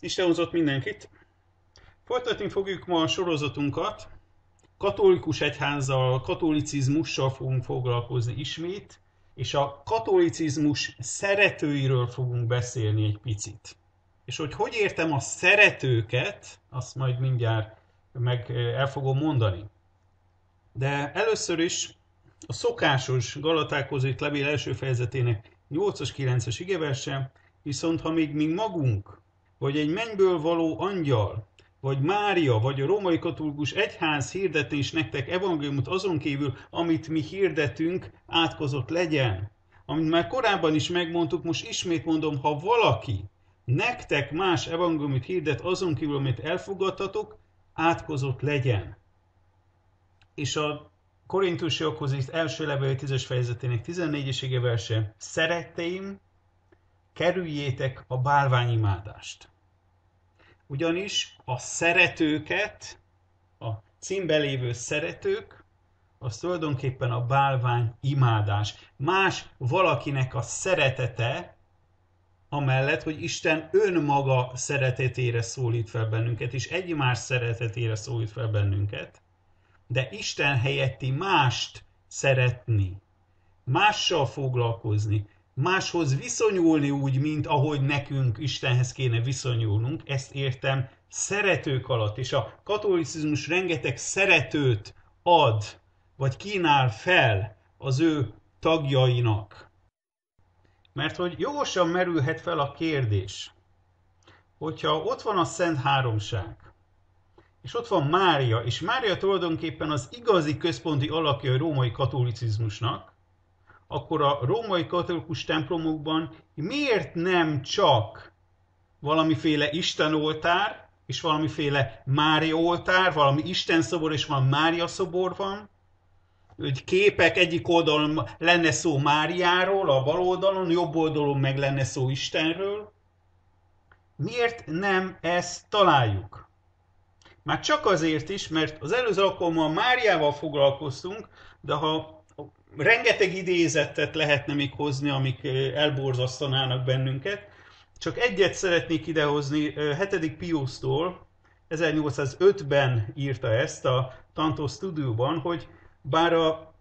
Isten hozott mindenkit. Folytatni fogjuk ma a sorozatunkat. Katolikus egyházzal, katolicizmussal fogunk foglalkozni ismét, és a katolicizmus szeretőiről fogunk beszélni egy picit. És hogy értem a szeretőket, azt majd mindjárt el fogom mondani. De először is a szokásos Galatákhoz írt levél első fejezetének 8-as, 9-es igeverse, viszont ha még mi magunk, vagy egy mennyből való angyal, vagy Mária, vagy a római katolikus egyház hirdetni is nektek evangéliumot azon kívül, amit mi hirdetünk, átkozott legyen. Amit már korábban is megmondtuk, most ismét mondom, ha valaki nektek más evangéliumot hirdet azon kívül, amit elfogadtatok, átkozott legyen. És a Korintusiakhoz írt első levél 10-es fejezetének 14-es igeverse: szeretteim, kerüljétek a bálványimádást. Ugyanis a szeretőket, a címben lévő szeretők, az tulajdonképpen a bálvány imádás. Más valakinek a szeretete, amellett, hogy Isten önmaga szeretetére szólít fel bennünket, és egymás szeretetére szólít fel bennünket, de Isten helyetti mást szeretni, mással foglalkozni, máshoz viszonyulni úgy, mint ahogy nekünk Istenhez kéne viszonyulnunk, ezt értem szeretők alatt. És a katolicizmus rengeteg szeretőt ad, vagy kínál fel az ő tagjainak. Mert hogy jogosan merülhet fel a kérdés, hogyha ott van a Szent Háromság, és ott van Mária, és Mária tulajdonképpen az igazi központi alakja a római katolicizmusnak, akkor a római katolikus templomokban miért nem csak valamiféle istenoltár, és valamiféle Mária oltár, valami Isten szobor, és van Mária szobor van, hogy képek, egyik oldalon lenne szó Máriáról, a bal oldalon, jobb oldalon meg lenne szó Istenről. Miért nem ezt találjuk? Már csak azért is, mert az előző alkalommal Máriával foglalkoztunk, de ha rengeteg idézetet lehetne még hozni, amik elborzasztanának bennünket, csak egyet szeretnék idehozni 7. Piusztól, 1805-ben írta ezt a Tanto Studioban, hogy bár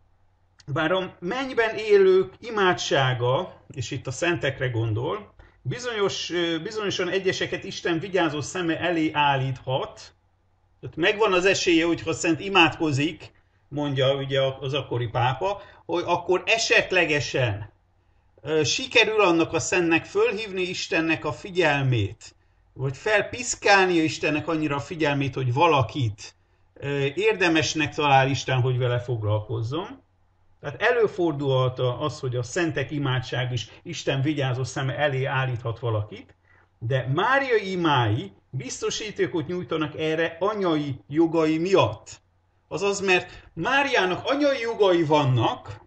a mennyben élők imádsága, és itt a szentekre gondol, bizonyosan egyeseket Isten vigyázó szeme elé állíthat, tehát megvan az esélye, hogy ha a szent imádkozik, mondja ugye az akkori pápa, hogy akkor esetlegesen sikerül annak a szentnek fölhívni Istennek a figyelmét, vagy felpiszkálnia Istennek annyira a figyelmét, hogy valakit érdemesnek talál Isten, hogy vele foglalkozzon. Tehát előfordulhat az, hogy a szentek imádság is Isten vigyázó szeme elé állíthat valakit, de Mária imái biztosítékot nyújtanak erre anyai jogai miatt. Azaz, mert Máriának anyai jogai vannak,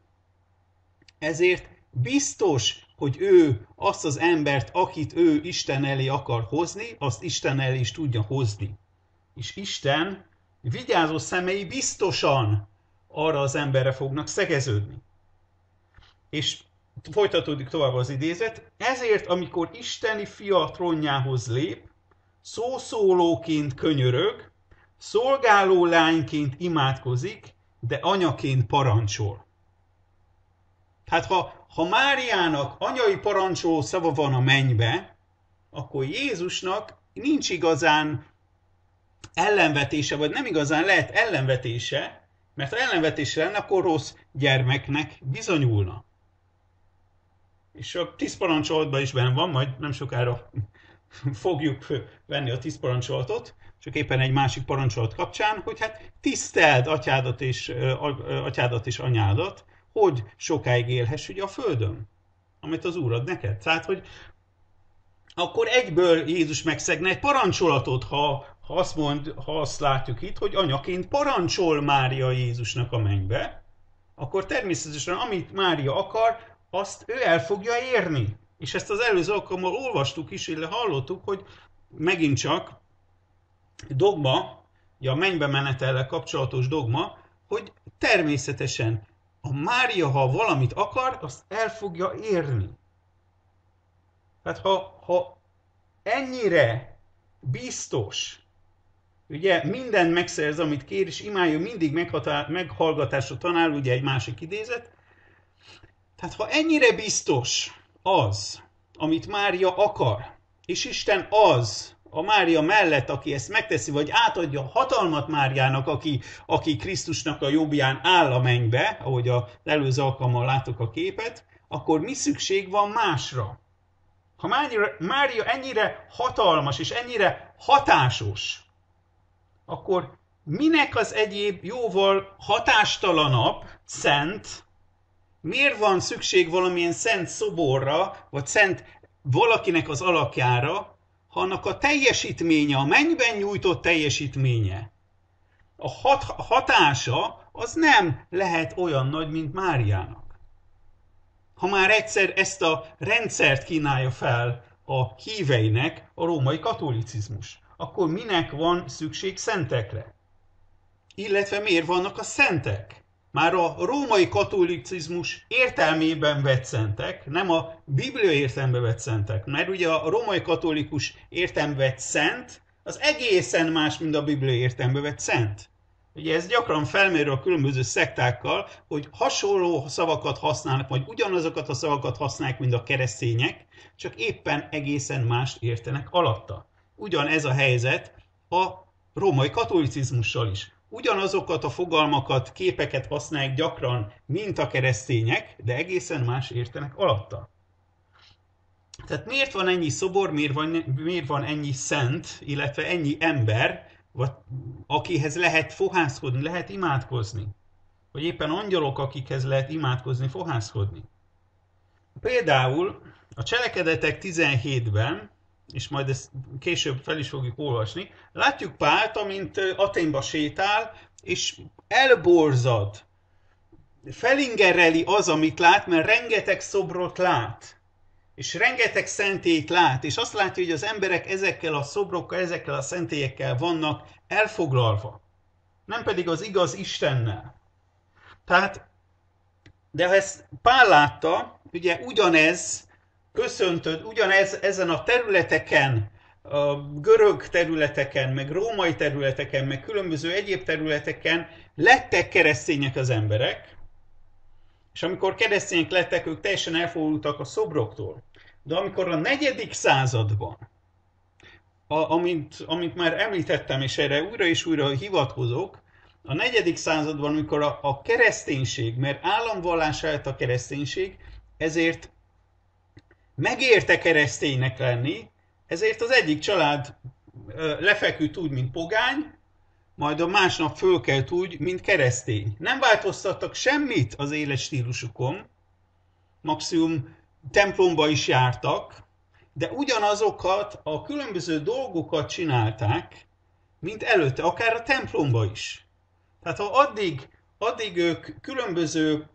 ezért biztos, hogy ő azt az embert, akit ő Isten elé akar hozni, azt Isten elé is tudja hozni. És Isten vigyázó szemei biztosan arra az emberre fognak szegeződni. És folytatódik tovább az idézet. Ezért, amikor isteni fia trónjához lép, szószólóként könyörög, szolgáló lányként imádkozik, de anyaként parancsol. Hát ha Máriának anyai parancsoló szava van a mennybe, akkor Jézusnak nincs igazán ellenvetése, vagy nem igazán lehet ellenvetése, mert ha ellenvetése lenne, akkor rossz gyermeknek bizonyulna. És a 10 parancsolatban is benne van, majd nem sokára fogjuk venni a 10 parancsolatot, csak éppen egy másik parancsolat kapcsán, hogy hát tiszteld atyádat és anyádat, hogy sokáig élhess ugye a földön, amit az Úr ad neked. Tehát, hogy akkor egyből Jézus megszegne egy parancsolatot, ha azt látjuk itt, hogy anyaként parancsol Mária Jézusnak a mennybe, akkor természetesen amit Mária akar, azt ő el fogja érni. És ezt az előző alkalommal olvastuk is, illetve hallottuk, hogy megint csak dogma, a mennybe menetellel kapcsolatos dogma, hogy természetesen a Mária, ha valamit akar, azt el fogja érni. Tehát ha ennyire biztos. Ugye mindent megszerz, amit kér, és imádja mindig meghallgatásra tanál, ugye egy másik idézet. Tehát ha ennyire biztos az, amit Mária akar, és Isten az, a Mária mellett, aki ezt megteszi, vagy átadja a hatalmat Máriának, aki Krisztusnak a jobbján áll a mennybe, ahogy az előző alkalommal látok a képet, akkor mi szükség van másra? Ha Mária ennyire hatalmas és ennyire hatásos, akkor minek az egyéb jóval hatástalanabb, szent, miért van szükség valamilyen szent szoborra, vagy szent valakinek az alakjára, ha annak a teljesítménye, a mennyben nyújtott teljesítménye, a hatása, az nem lehet olyan nagy, mint Máriának. Ha már egyszer ezt a rendszert kínálja fel a híveinek a római katolicizmus, akkor minek van szükség szentekre? Illetve miért vannak a szentek? Már a római katolicizmus értelmében vett szentek, nem a Biblia értelembe vett szentek. Mert ugye a római katolikus értelembe vett szent, az egészen más, mint a Biblia értelembe vett szent. Ugye ez gyakran felmerül a különböző szektákkal, hogy hasonló szavakat használnak, vagy ugyanazokat a szavakat használják, mint a keresztények, csak éppen egészen mást értenek alatta. Ugyanez a helyzet a római katolicizmussal is. Ugyanazokat a fogalmakat, képeket használják gyakran, mint a keresztények, de egészen más értenek alatta. Tehát miért van ennyi szobor, miért van ennyi szent, illetve ennyi ember, akihez lehet fohászkodni, lehet imádkozni? Vagy éppen angyalok, akikhez lehet imádkozni, fohászkodni? Például a Cselekedetek 17-ben, és majd ezt később fel is fogjuk olvasni, látjuk Pált, amint Athénba sétál, és elborzad, felingereli az, amit lát, mert rengeteg szobrot lát, és rengeteg szentélyt lát, és azt látja, hogy az emberek ezekkel a szobrokkal, ezekkel a szentélyekkel vannak elfoglalva, nem pedig az igaz Istennel. Tehát, de ha ezt Pál látta, ugye ugyanez ezen a területeken, a görög területeken, meg római területeken, meg különböző egyéb területeken lettek keresztények az emberek, és amikor keresztények lettek, ők teljesen elfordultak a szobroktól. De amikor a 4. században, amint már említettem, és erre újra és újra hivatkozok, a 4. században, amikor a kereszténység, mert államvallásá lett a kereszténység, ezért megérte kereszténynek lenni, ezért az egyik család lefeküdt úgy, mint pogány, majd a másnap fölkelt úgy, mint keresztény. Nem változtattak semmit az életstílusukon, maximum templomba is jártak, de ugyanazokat a különböző dolgokat csinálták, mint előtte, akár a templomba is. Tehát ha addig ők különböző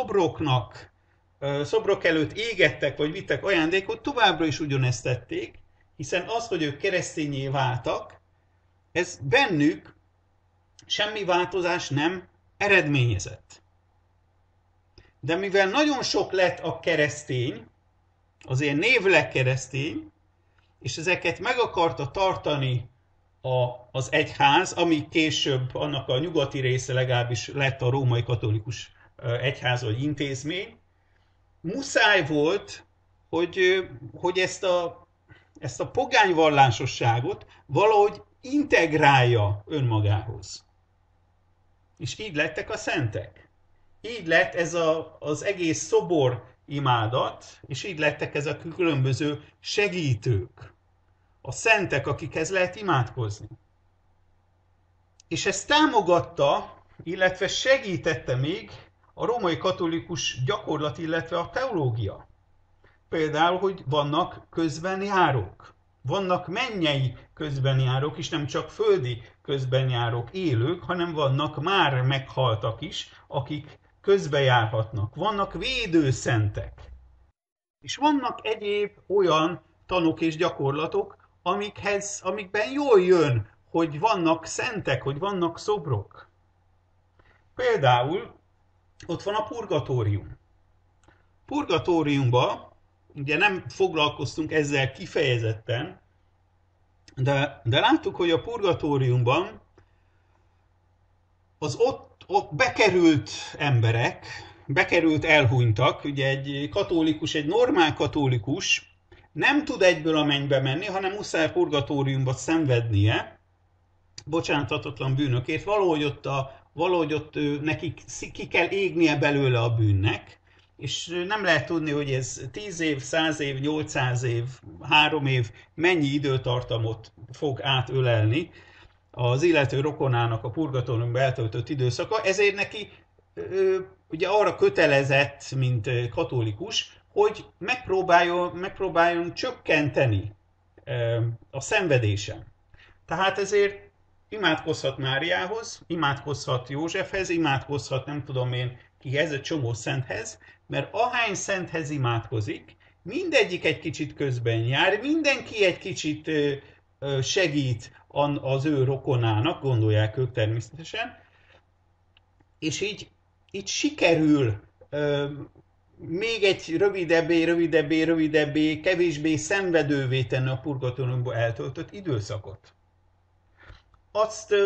szobrok előtt égettek, vagy vittek ajándékot, továbbra is ugyanezt tették, hiszen az, hogy ők keresztényé váltak, ez bennük semmi változás nem eredményezett. De mivel nagyon sok lett a keresztény, azért névleg keresztény, és ezeket meg akarta tartani az egyház, ami később annak a nyugati része legalábbis lett a római katolikus egyház vagy intézmény, muszáj volt, hogy ezt a pogányvallásosságot valahogy integrálja önmagához. És így lettek a szentek. Így lett ez az egész szobor imádat, és így lettek ezek a különböző segítők. A szentek, akikhez lehet imádkozni. És ezt támogatta, illetve segítette még a római katolikus gyakorlat, illetve a teológia. Például, hogy vannak közbenjárók. Vannak mennyei közbenjárók is, nem csak földi közbenjárók élők, hanem vannak már meghaltak is, akik közbejárhatnak. Vannak védőszentek. És vannak egyéb olyan tanok és gyakorlatok, amikben jól jön, hogy vannak szentek, hogy vannak szobrok. Például ott van a purgatórium. Purgatóriumban, ugye nem foglalkoztunk ezzel kifejezetten, De láttuk, hogy a purgatóriumban az ott bekerült emberek, bekerült elhunytak, ugye egy katolikus, egy normál katolikus nem tud egyből a mennybe menni, hanem muszáj purgatóriumba szenvednie, bocsánathatatlan bűnökért, valahogy ott nekik ki kell égnie belőle a bűnnek, és nem lehet tudni, hogy ez 10 év, 100 év, 800 év, 3 év, mennyi időtartamot fog átölelni az illető rokonának a purgatóriumban eltöltött időszaka, ezért neki ugye arra kötelezett, mint katolikus, hogy megpróbáljon csökkenteni a szenvedésen. Tehát ezért imádkozhat Máriához, imádkozhat Józsefhez, imádkozhat nem tudom én kihez, egy csomó szenthez, mert ahány szenthez imádkozik, mindegyik egy kicsit közben jár, mindenki egy kicsit segít az ő rokonának, gondolják ők természetesen, és így sikerül még egy rövidebbé, kevésbé szenvedővé tenni a purgatóriumban eltöltött időszakot. Azt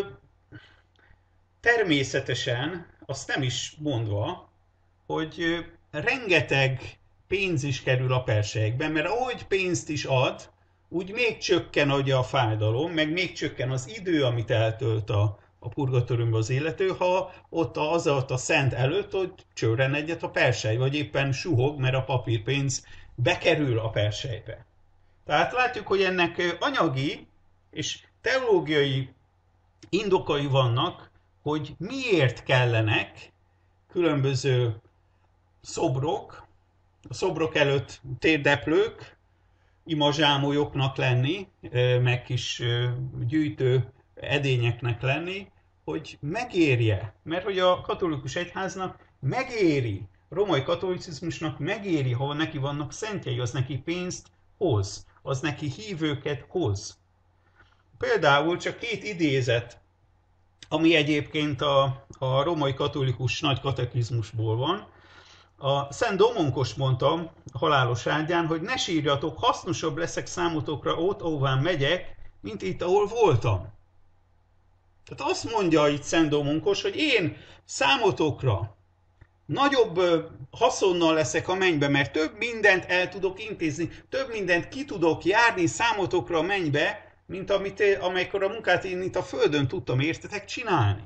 természetesen, azt nem is mondva, hogy rengeteg pénz is kerül a persejekbe, mert ahogy pénzt is ad, úgy még csökken a fájdalom, meg még csökken az idő, amit eltölt a purgatóriumban az illető, ha ott a szent előtt, hogy csörren egyet a persely, vagy éppen suhog, mert a papírpénz bekerül a perselybe. Tehát látjuk, hogy ennek anyagi és teológiai indokai vannak, hogy miért kellenek különböző szobrok, a szobrok előtt térdeplők, imazsámolyoknak lenni, meg kis gyűjtő edényeknek lenni, hogy megérje, mert hogy a katolikus egyháznak megéri, a római katolicizmusnak megéri, ha neki vannak szentjei, az neki pénzt hoz, az neki hívőket hoz. Például csak 2 idézet, ami egyébként a római katolikus nagy katekizmusból van. A Szent Domonkos mondta a halálos ágyán, hogy ne sírjatok, hasznosabb leszek számotokra ott, ahová megyek, mint itt, ahol voltam. Tehát azt mondja itt Szent Domonkos, hogy én számotokra nagyobb haszonnal leszek a mennybe, mert több mindent el tudok intézni, több mindent ki tudok járni számotokra a mennybe, mint amikor a munkát én itt a földön tudtam, értetek, csinálni.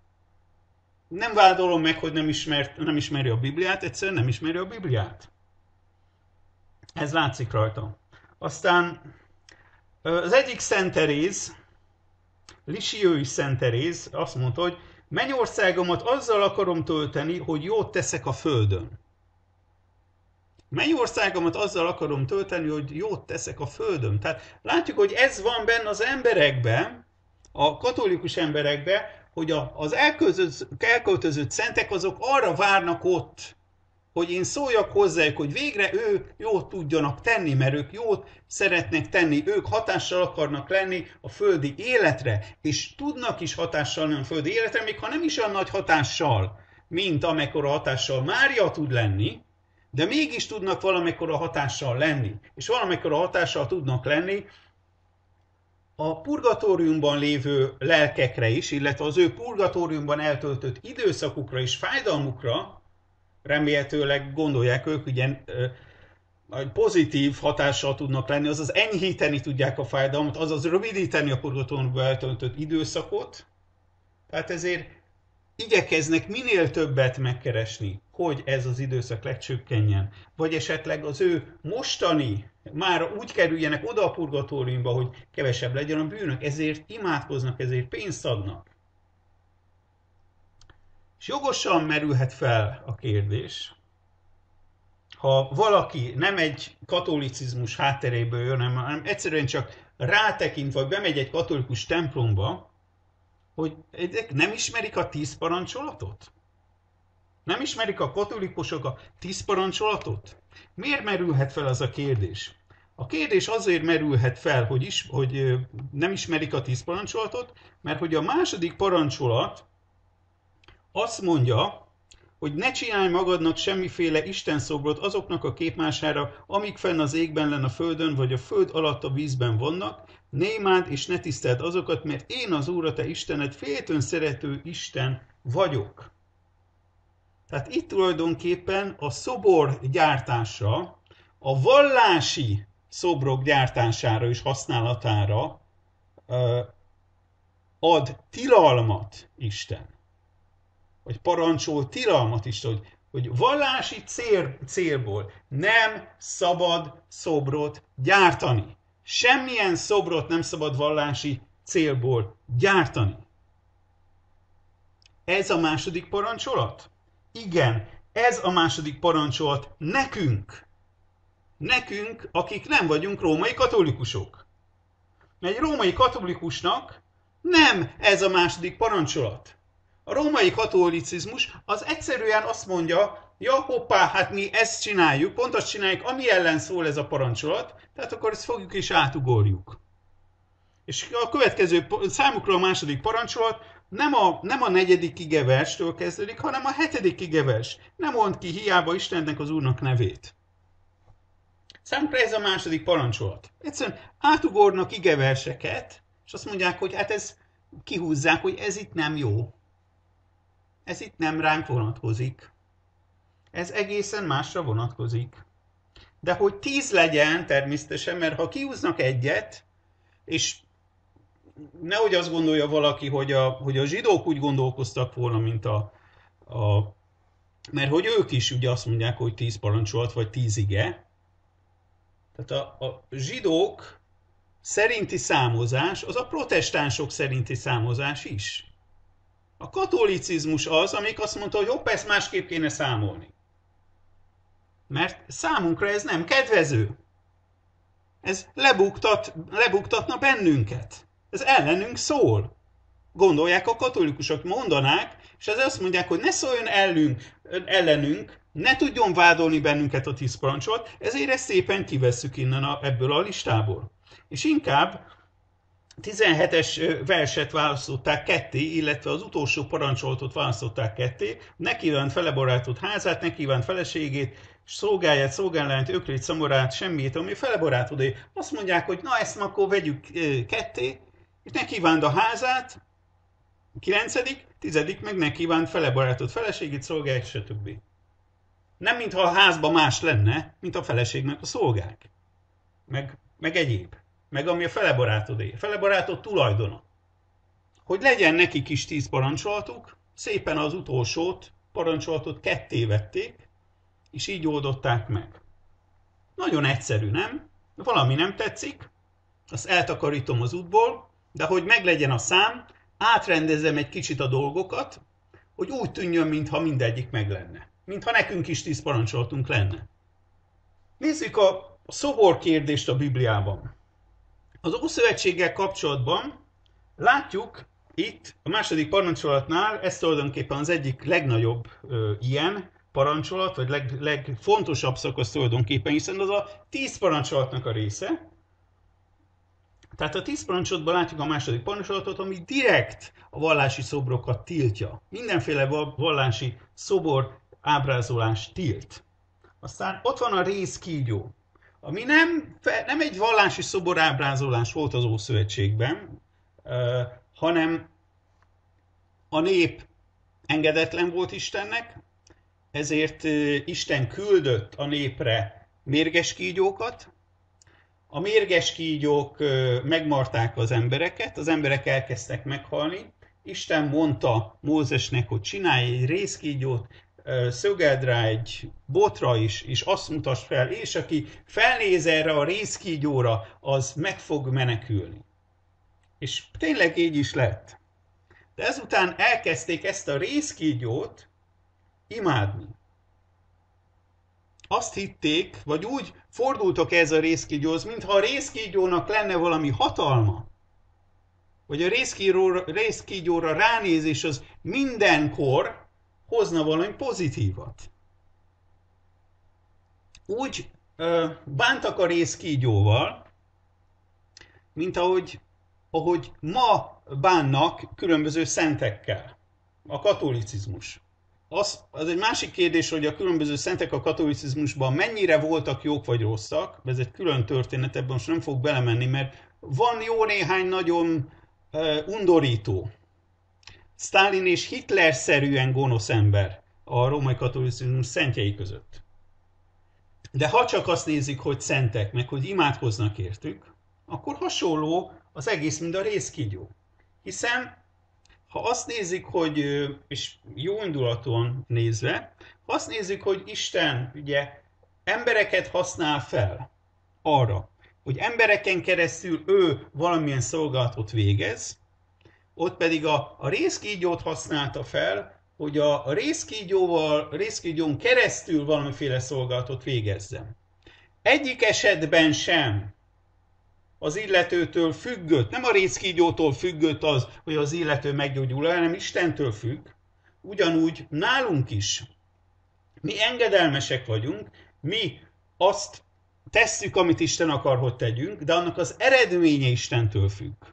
Nem vádolom meg, hogy nem ismeri a Bibliát, egyszerűen nem ismeri a Bibliát. Ez látszik rajta. Aztán az egyik Szent Teréz, Lisieux Szent Teréz azt mondta, hogy mennyországomat azzal akarom tölteni, hogy jót teszek a földön. Mennyországomat azzal akarom tölteni, hogy jót teszek a földön. Tehát látjuk, hogy ez van benne az emberekben, a katolikus emberekben, hogy az elköltözött szentek azok arra várnak ott, hogy én szóljak hozzájuk, hogy végre ők jót tudjanak tenni, mert ők jót szeretnek tenni, ők hatással akarnak lenni a földi életre, és tudnak is hatással lenni a földi életre, még ha nem is olyan nagy hatással, mint amekkora hatással Mária tud lenni, de mégis tudnak valamekkora hatással lenni. És valamekkora hatással tudnak lenni a purgatóriumban lévő lelkekre is, illetve az ő purgatóriumban eltöltött időszakukra és fájdalmukra, remélhetőleg gondolják ők, ugye pozitív hatással tudnak lenni, azaz enyhíteni tudják a fájdalmat, azaz rövidíteni a purgatóriumban eltöltött időszakot. Tehát ezért igyekeznek minél többet megkeresni, hogy ez az időszak lecsökkenjen, vagy esetleg az ő mostani, már úgy kerüljenek oda a purgatóriumba, hogy kevesebb legyen a bűnök, ezért imádkoznak, ezért pénzt adnak. És jogosan merülhet fel a kérdés, ha valaki nem egy katolicizmus hátteréből jön, hanem egyszerűen csak rátekint, vagy bemegy egy katolikus templomba, hogy nem ismerik a 10 pancsolatot? Nem ismerik a katolikusok a 10 pancsolatot? Miért merülhet fel az a kérdés? A kérdés azért merülhet fel, hogy nem ismerik a 10 parancsolatot, mert hogy a második parancsolat azt mondja, hogy ne csinálj magadnak semmiféle istenszobrot azoknak a képmására, amik fenn az égben len a földön, vagy a föld alatt a vízben vannak, ne imádd és ne tiszteld azokat, mert én az Úr, a te Istened, féltőn szerető Isten vagyok. Tehát itt tulajdonképpen a szobor gyártása, a vallási szobrok gyártására és használatára ad tilalmat Isten. Vagy parancsol tilalmat Isten, hogy vallási célból nem szabad szobrot gyártani. Semmilyen szobrot nem szabad vallási célból gyártani. Ez a második parancsolat? Igen, ez a második parancsolat nekünk. Nekünk, akik nem vagyunk római katolikusok. Mert egy római katolikusnak nem ez a második parancsolat. A római katolicizmus az egyszerűen azt mondja, ja hoppá, hát mi ezt csináljuk, pont azt csináljuk, ami ellen szól ez a parancsolat, tehát akkor ezt fogjuk és átugorjuk. És a következő számukra a második parancsolat nem a 4. igeverstől kezdődik, hanem a 7. igevers. Nem mond ki hiába Istennek az Úrnak nevét. Számukra ez a második parancsolat. Egyszerűen átugornak igeverseket, és azt mondják, hogy hát ez kihúzzák, hogy ez itt nem jó. Ez itt nem ránk vonatkozik. Ez egészen másra vonatkozik. De hogy 10 legyen természetesen, mert ha kihúznak egyet, és nehogy azt gondolja valaki, hogy a zsidók úgy gondolkoztak volna, mint mert hogy ők is ugye azt mondják, hogy 10 parancsolat, vagy 10 ige. Tehát a zsidók szerinti számozás, az a protestánsok szerinti számozás is. A katolicizmus az, amik azt mondta, hogy hopp, ezt másképp kéne számolni. Mert számunkra ez nem kedvező. Ez lebuktatna bennünket. Ez ellenünk szól. Gondolják a katolikusok, mondanák, és ezzel azt mondják, hogy ne szóljon ellenünk, ne tudjon vádolni bennünket a 10 parancsolat, ezért ezt szépen kivesszük innen ebből a listából. És inkább 17-es verset választották ketté, illetve az utolsó parancsolatot választották ketté, ne kívánt felebarátott házát, ne kívánt feleségét, szolgáját, szolgálányt, ökrét, szamorát, semmit, ami felebarátodé. Azt mondják, hogy na ezt akkor vegyük ketté, és ne kívánt a házát, 9., 10. meg ne kívánt felebarátott feleségét, szolgáját, stb. Nem mintha a házban más lenne, mint a feleségnek a szolgák. Meg egyéb. Meg ami a felebarátodé. Felebarátod tulajdona. Hogy legyen nekik is 10 parancsolatuk, szépen az utolsót, parancsolatot ketté vették, és így oldották meg. Nagyon egyszerű, nem? Valami nem tetszik, azt eltakarítom az útból, de hogy meglegyen a szám, átrendezem egy kicsit a dolgokat, hogy úgy tűnjön, mintha mindegyik meg lenne. Mintha nekünk is 10 parancsolatunk lenne. Nézzük a szobor kérdést a Bibliában. Az Ószövetséggel kapcsolatban látjuk itt a második parancsolatnál, ez tulajdonképpen az egyik legnagyobb ilyen parancsolat, vagy legfontosabb szakasz tulajdonképpen, hiszen az a 10 parancsolatnak a része. Tehát a 10 parancsolatban látjuk a második parancsolatot, ami direkt a vallási szobrokat tiltja. Mindenféle vallási szobor ábrázolás tilt. Aztán ott van a rézkígyó, ami nem egy vallási szoborábrázolás volt az Ószövetségben, hanem a nép engedetlen volt Istennek, ezért Isten küldött a népre mérges kígyókat. A mérges kígyók megmarták az emberek elkezdtek meghalni. Isten mondta Mózesnek, hogy csinálj egy rézkígyót, szögeld rá egy botra is, és azt mutasd fel, és aki felnéz erre a rézkígyóra, az meg fog menekülni. És tényleg így is lett. De ezután elkezdték ezt a rézkígyót imádni. Azt hitték, vagy úgy fordultak ez a rézkígyóhoz, mintha a rézkígyónak lenne valami hatalma, vagy a rézkígyóra ránézés az mindenkor hozna valami pozitívat. Úgy bántak a rézkígyóval, mint ahogy ma bánnak különböző szentekkel. A katolicizmus. az egy másik kérdés, hogy a különböző szentek a katolicizmusban mennyire voltak jók vagy rosszak, ez egy külön történet, ebben most nem fog belemenni, mert van jó néhány nagyon undorító, Sztálin és Hitler-szerűen gonosz ember a római katolicizmus szentjei között. De ha csak azt nézik, hogy szentek, meg hogy imádkoznak értük, akkor hasonló az egész, mint a rézkígyó. Hiszen ha azt nézik, hogy, és jó indulatúan nézve, ha azt nézik, hogy Isten ugye embereket használ fel arra, hogy embereken keresztül ő valamilyen szolgálatot végez, ott pedig a rézkígyót használta fel, hogy a rézkígyón keresztül valamiféle szolgálatot végezzen. Egyik esetben sem az illetőtől függött, nem a rézkígyótól függött az, hogy az illető meggyógyul, hanem Istentől függ. Ugyanúgy nálunk is. Mi engedelmesek vagyunk, mi azt tesszük, amit Isten akar, hogy tegyünk, de annak az eredménye Istentől függ.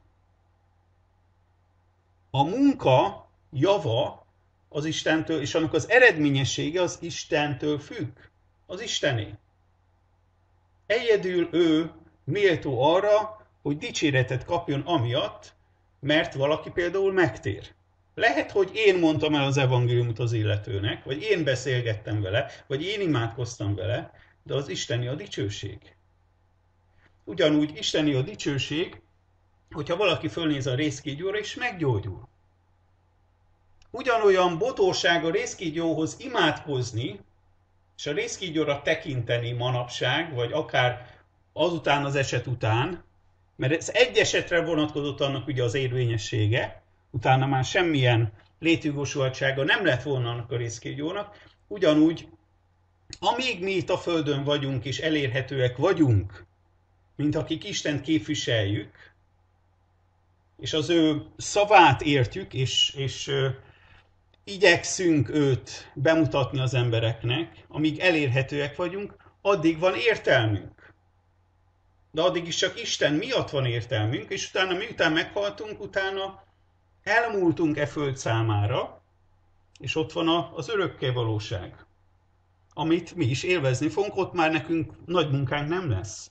A munka java az Istentől, és annak az eredményessége az Istentől függ. Az Istené. Egyedül ő méltó arra, hogy dicséretet kapjon amiatt, mert valaki például megtér. Lehet, hogy én mondtam el az evangéliumot az illetőnek, vagy én beszélgettem vele, vagy én imádkoztam vele, de az isteni a dicsőség. Ugyanúgy isteni a dicsőség, hogyha valaki fölnéz a rézkígyóra és meggyógyul. Ugyanolyan botorság a rézkígyóhoz imádkozni, és a rézkígyóra tekinteni manapság, vagy akár azután az eset után, mert ez egy esetre vonatkozott annak ugye az érvényessége, utána már semmilyen létjogosultsága nem lett volna annak a rézkígyónak, ugyanúgy, amíg mi itt a Földön vagyunk és elérhetőek vagyunk, mint akik Istent képviseljük, és az ő szavát értjük, és igyekszünk őt bemutatni az embereknek, amíg elérhetőek vagyunk, addig van értelmünk. De addig is csak Isten miatt van értelmünk, és utána miután meghaltunk, utána elmúltunk e föld számára, és ott van az örökké valóság, amit mi is élvezni fogunk, ott már nekünk nagy munkánk nem lesz.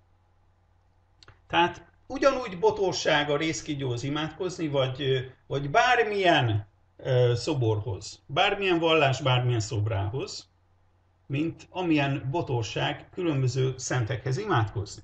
Tehát ugyanúgy botorság a rézkígyóhoz imádkozni, vagy bármilyen szoborhoz, bármilyen vallás, bármilyen szobrához, mint amilyen botorság különböző szentekhez imádkozni.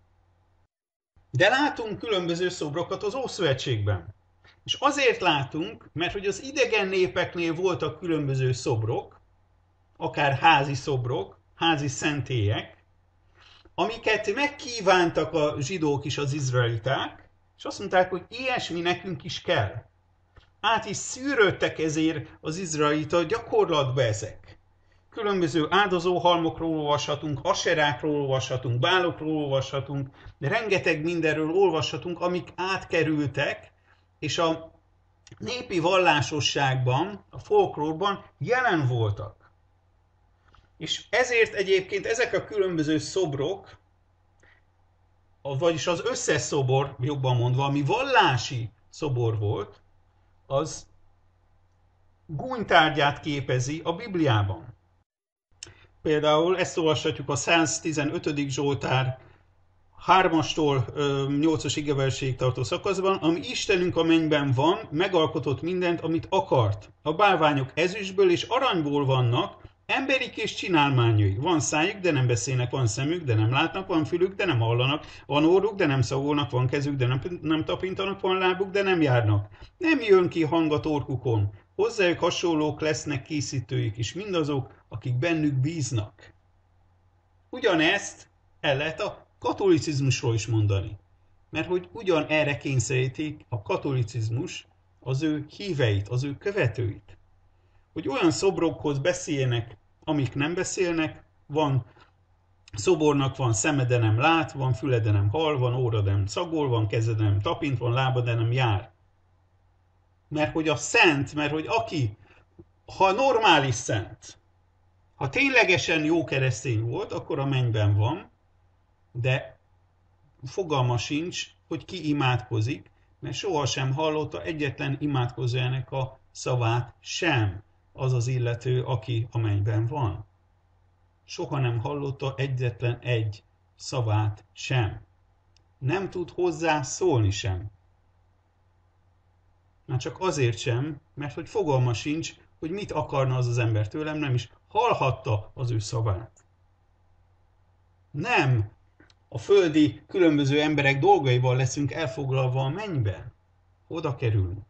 De látunk különböző szobrokat az Ószövetségben. És azért látunk, mert hogy az idegen népeknél voltak különböző szobrok, akár házi szobrok, házi szentélyek, amiket megkívántak a zsidók is, az izraeliták, és azt mondták, hogy ilyesmi nekünk is kell. Át is szűrődtek ezért az izraelita gyakorlatba ezek. Különböző áldozóhalmokról olvashatunk, aserákról olvashatunk, bálokról olvashatunk, de rengeteg mindenről olvashatunk, amik átkerültek, és a népi vallásosságban, a folklórban jelen voltak. És ezért egyébként ezek a különböző szobrok, vagyis az összes szobor, jobban mondva, ami vallási szobor volt, az gúnytárgyát képezi a Bibliában. Például ezt olvashatjuk a 115. Zsoltár 3-astól 8-as igeverséig tartó szakaszban, ami Istenünk a mennyben van, megalkotott mindent, amit akart. A bálványok ezüstből és aranyból vannak, emberik és csinálmányai. Van szájuk, de nem beszélnek, van szemük, de nem látnak, van fülük, de nem hallanak, van orruk, de nem szagolnak, van kezük, de nem tapintanak, van lábuk, de nem járnak. Nem jön ki hang a torkukon. Hozzájuk hasonlók lesznek készítőik is, mindazok, akik bennük bíznak. Ugyanezt el lehet a katolicizmusról is mondani. Mert hogy ugyan erre kényszerítik a katolicizmus az ő híveit, az ő követőit. Hogy olyan szobrokhoz beszéljenek, amik nem beszélnek, van szobornak van szeme, de nem lát, van füle, de nem hall, van óra, de nem szagol, van keze, de nem tapint, van lába, de nem jár. Mert hogy a szent, mert hogy aki, ha normális szent, ha ténylegesen jó keresztény volt, akkor a mennyben van, de fogalma sincs, hogy ki imádkozik, mert sohasem hallotta egyetlen imádkozójának a szavát sem. az az illető, aki a mennyben van. Soha nem hallotta egyetlen egy szavát sem. Nem tud hozzá szólni sem. Már csak azért sem, mert hogy fogalma sincs, hogy mit akarna az az ember tőlem, nem is hallhatta az ő szavát. Nem a földi különböző emberek dolgaival leszünk elfoglalva a mennyben. Oda kerülünk.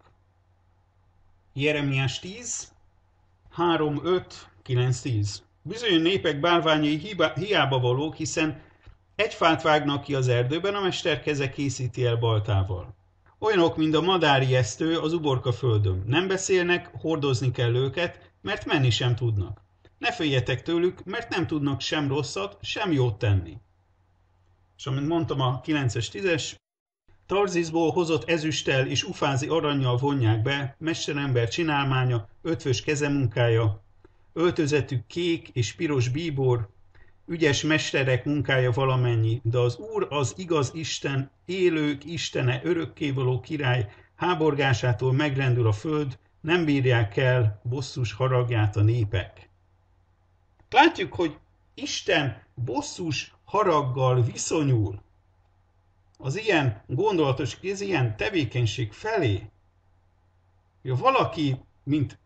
Jeremiás 10, 3, 5, 9, 10. Bizony népek bálványai hiába valók, hiszen egy fát vágnak ki az erdőben, a mester keze készíti el baltával. Olyanok, mint a madárijesztő az uborka földön. Nem beszélnek, hordozni kell őket, mert menni sem tudnak. Ne féljetek tőlük, mert nem tudnak sem rosszat, sem jót tenni. És amint mondtam, a 9-es, 10-es, Tarzisból hozott ezüsttel és ufázi arannyal vonják be, mesterember csinálmánya, ötvös kezemunkája, öltözetük kék és piros bíbor, ügyes mesterek munkája valamennyi, de az Úr az igaz Isten, élők Istene, örökkévaló király, háborgásától megrendül a föld, nem bírják el bosszus haragját a népek. Látjuk, hogy Isten bosszus haraggal viszonyul az ilyen gondolatos, az ilyen tevékenység felé. Ja, valaki, mint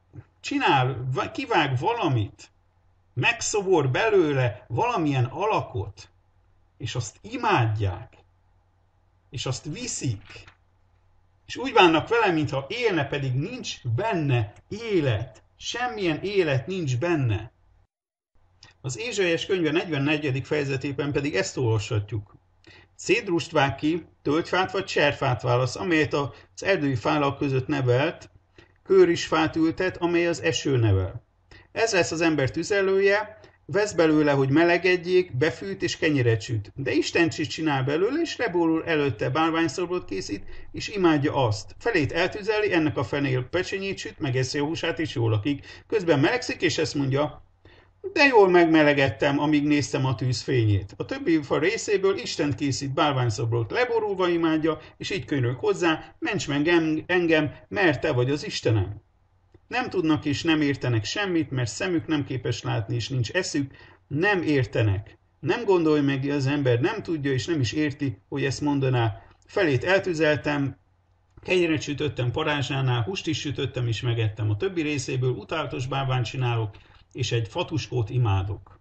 kivág valamit, megszobor belőle valamilyen alakot, és azt imádják, és azt viszik, és úgy bánnak vele, mintha élne, pedig nincs benne élet. Semmilyen élet nincs benne. Az Ézsaiás könyve 44. fejezetében pedig ezt olvashatjuk. Cédrust vág ki, tölgyfát vagy cserfát válasz, amelyet az erdői fálak között nevelt, kőrisfát ültet, amely az eső nevel. Ez lesz az ember tüzelője, vesz belőle, hogy melegedjék, befűt és kenyeret süt. De Isten csinál belőle, és rebólul előtte bálványszobrot készít, és imádja azt. Felét eltüzeli, ennek a fenél pecsenyét süt, megeszi a húsát, és jól lakik. Közben melegszik, és ezt mondja, de jól megmelegedtem, amíg néztem a tűz fényét. A többi fa részéből Istent készít bálványszobrot, leborulva imádja, és így könyörög hozzá, ments meg engem, mert te vagy az Istenem. Nem tudnak és nem értenek semmit, mert szemük nem képes látni, és nincs eszük, nem értenek. Nem gondolj meg, az ember nem tudja, és nem is érti, hogy ezt mondaná. Felét eltüzeltem, kenyeret sütöttem parázsánál, húst is sütöttem, és megettem. A többi részéből utálatos bálványt csinálok, és egy fatuskót imádok.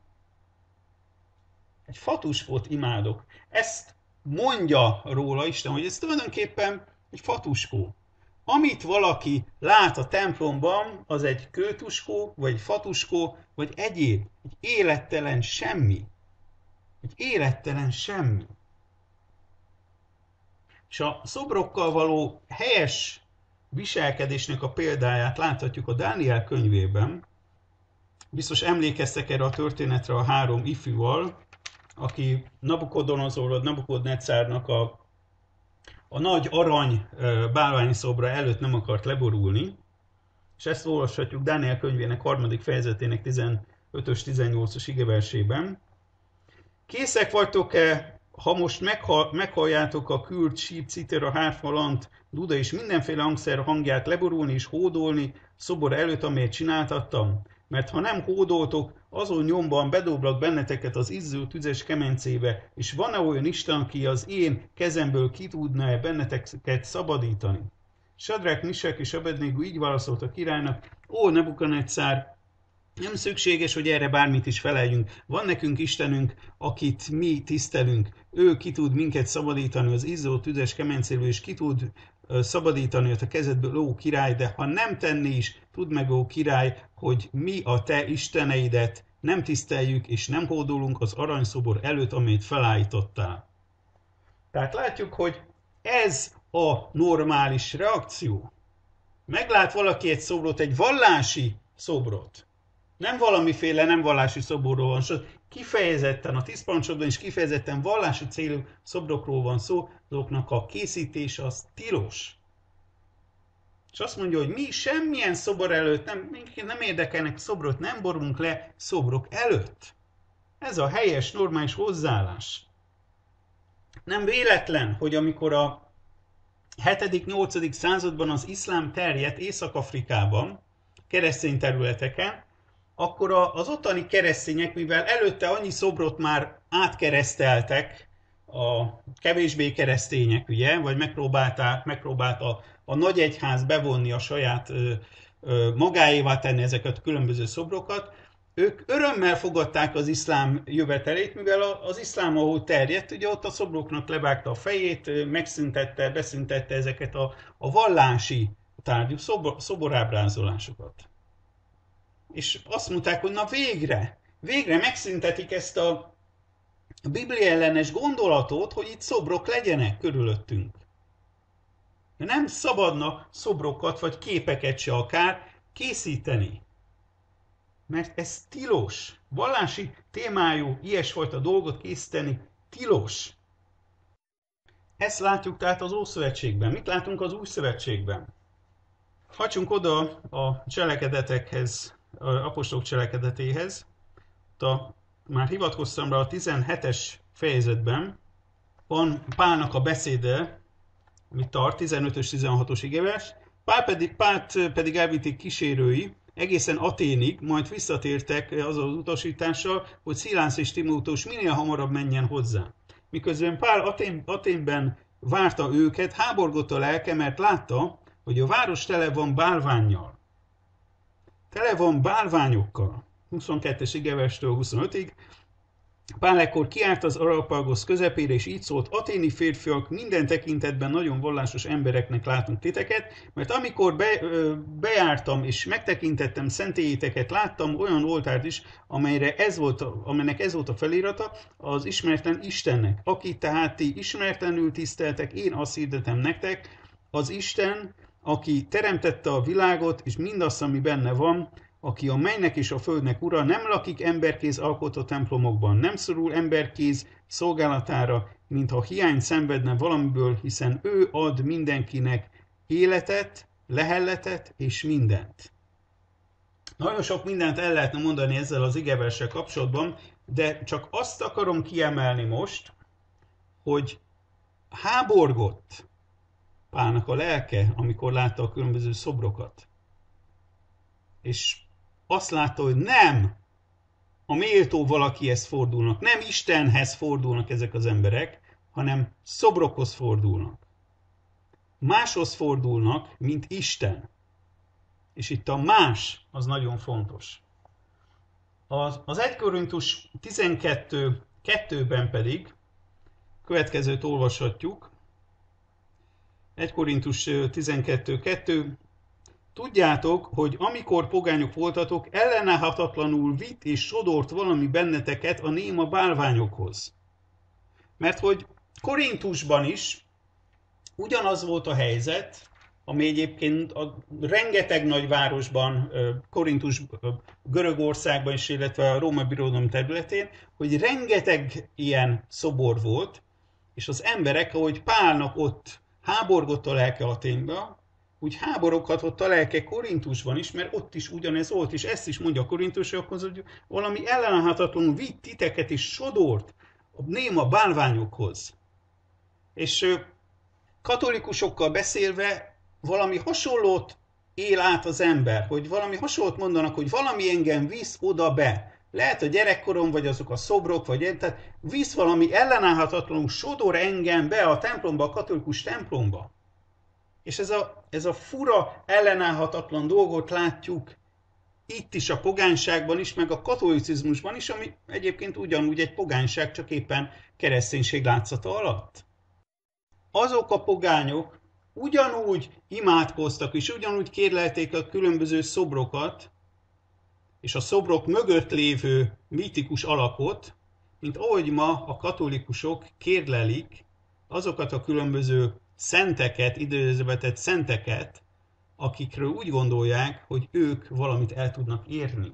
Egy fatuskót imádok. Ezt mondja róla Isten, hogy ez tulajdonképpen egy fatuskó. Amit valaki lát a templomban, az egy kőtuskó, vagy fatuskó, vagy egyéb. Egy élettelen semmi. Egy élettelen semmi. És a szobrokkal való helyes viselkedésnek a példáját láthatjuk a Dániel könyvében. Biztos emlékeztek erre a történetre a 3 ifjúval, aki Nabukadnecárnak a nagy arany bálványszobra előtt nem akart leborulni, és ezt olvashatjuk Dániel könyvének 3. fejezetének 15-ös, 18-os igeversében. Készek vagytok-e, ha most meghalljátok a kürt, síp, citera, hárfa, lant, duda és mindenféle hangszer hangját leborulni és hódolni szobor előtt, amelyet csináltattam? Mert ha nem hódoltok, azon nyomban bedoblak benneteket az izzó tüzes kemencébe, és van-e olyan Isten, aki az én kezemből ki tudna-e benneteket szabadítani? Sadrák, Misek és Abednego így válaszolt a királynak, ó, Nebukadnecár, nem szükséges, hogy erre bármit is feleljünk. Van nekünk Istenünk, akit mi tisztelünk. Ő ki tud minket szabadítani az izzó tüzes kemencéből, és ki tud szabadítani a kezedből, ó király, de ha nem tenni is, tudd meg, ó király, hogy mi a te isteneidet nem tiszteljük, és nem hódolunk az aranyszobor előtt, amit felállítottál. Tehát látjuk, hogy ez a normális reakció. Meglát valaki egy szobrot, egy vallási szobrot. Nem valamiféle nem vallási szoborról van szó, kifejezetten a 10 parancsokban is kifejezetten vallási célú szobrokról van szó, azoknak a készítése az tilos. És azt mondja, hogy mi semmilyen szobor előtt, nem érdekelnek szobrot, nem borulunk le szobrok előtt. Ez a helyes, normális hozzáállás. Nem véletlen, hogy amikor a 7.-8. században az iszlám terjedt Észak-Afrikában, keresztény területeken, akkor az ottani keresztények, mivel előtte annyi szobrot már átkereszteltek, a kevésbé keresztények, ugye, vagy megpróbált a nagy egyház bevonni a saját magáévá tenni ezeket a különböző szobrokat, ők örömmel fogadták az iszlám jövetelét, mivel az iszlám, ahol terjedt, ugye ott a szobroknak levágta a fejét, beszüntette ezeket a vallási tárgyú szoborábrázolásokat. És azt mondták, hogy na végre megszüntetik ezt a biblia ellenes gondolatot, hogy itt szobrok legyenek körülöttünk. De nem szabadna szobrokat vagy képeket se akár készíteni. Mert ez tilos. Vallási témájú ilyesfajta dolgot készíteni tilos. Ezt látjuk tehát az Ószövetségben. Mit látunk az Új Szövetségben? Hagyjunk oda a cselekedetekhez, az apostolok cselekedetéhez. Már hivatkoztam rá a 17-es fejezetben, van Pálnak a beszéde, amit tart, 15-ös, 16-os igevers. Pált pedig elvitték kísérői, egészen Aténig, majd visszatértek az utasítással, hogy Szilász és Timóteus minél hamarabb menjen hozzá. Miközben Pál Aténben várta őket, háborgott a lelke, mert látta, hogy a város tele van bálvánnyal. Tele van bálványokkal. 22-es igeverstől 25-ig. Pál ekkor kiállt az Areopagosz közepére, és így szólt: aténi férfiak, minden tekintetben nagyon vallásos embereknek látunk titeket, mert amikor bejártam és megtekintettem szentélyéteket, láttam olyan oltárt is, amelynek ez volt a felirata, az ismeretlen Istennek. Akit tehát ti ismeretlenül tiszteltek, én azt hirdetem nektek, az Isten, aki teremtette a világot, és mindazt, ami benne van, aki a mennynek és a földnek ura, nem lakik emberkéz alkotott templomokban, nem szorul emberkéz szolgálatára, mintha hiányt szenvedne valamiből, hiszen ő ad mindenkinek életet, lehelletet és mindent. Nagyon sok mindent el lehetne mondani ezzel az igeverssel kapcsolatban, de csak azt akarom kiemelni most, hogy háborgott Pálnak a lelke, amikor látta a különböző szobrokat. És azt látta, hogy nem a méltó valakihez fordulnak, nem Istenhez fordulnak ezek az emberek, hanem szobrokhoz fordulnak. Máshoz fordulnak, mint Isten. És itt a más az nagyon fontos. Az 1 Korintus 12:2-ben pedig következőt olvashatjuk. 1 Korintus 12:2. Tudjátok, hogy amikor pogányok voltatok, ellenállhatatlanul vitt és sodort valami benneteket a néma bálványokhoz. Mert hogy Korintusban is ugyanaz volt a helyzet, ami egyébként a rengeteg nagyvárosban, Korintus, Görögországban is, illetve a Római Birodalom területén, hogy rengeteg ilyen szobor volt, és az emberek, ahogy Pálnak ott háborgott a lelke Athénba, úgy háboroghatott a lelke Korintusban is, mert ott is ugyanez volt, és ezt is mondja a korintusokhoz, hogy valami ellenállhatatlanul vitt titeket és sodort a néma bálványokhoz. És katolikusokkal beszélve valami hasonlót él át az ember, hogy valami hasonlót mondanak, hogy valami engem visz oda be. Lehet a gyerekkorom, vagy azok a szobrok, vagy tehát visz valami ellenállhatatlanul, sodor engem be a templomba, a katolikus templomba. És ez a fura, ellenállhatatlan dolgot látjuk itt is a pogányságban is, meg a katolicizmusban is, ami egyébként ugyanúgy egy pogányság, csak éppen kereszténység látszata alatt. Azok a pogányok ugyanúgy imádkoztak, és ugyanúgy kérlelték a különböző szobrokat, és a szobrok mögött lévő mítikus alakot, mint ahogy ma a katolikusok kérlelik azokat a különböző szenteket, idézőbe tett szenteket, akikről úgy gondolják, hogy ők valamit el tudnak érni.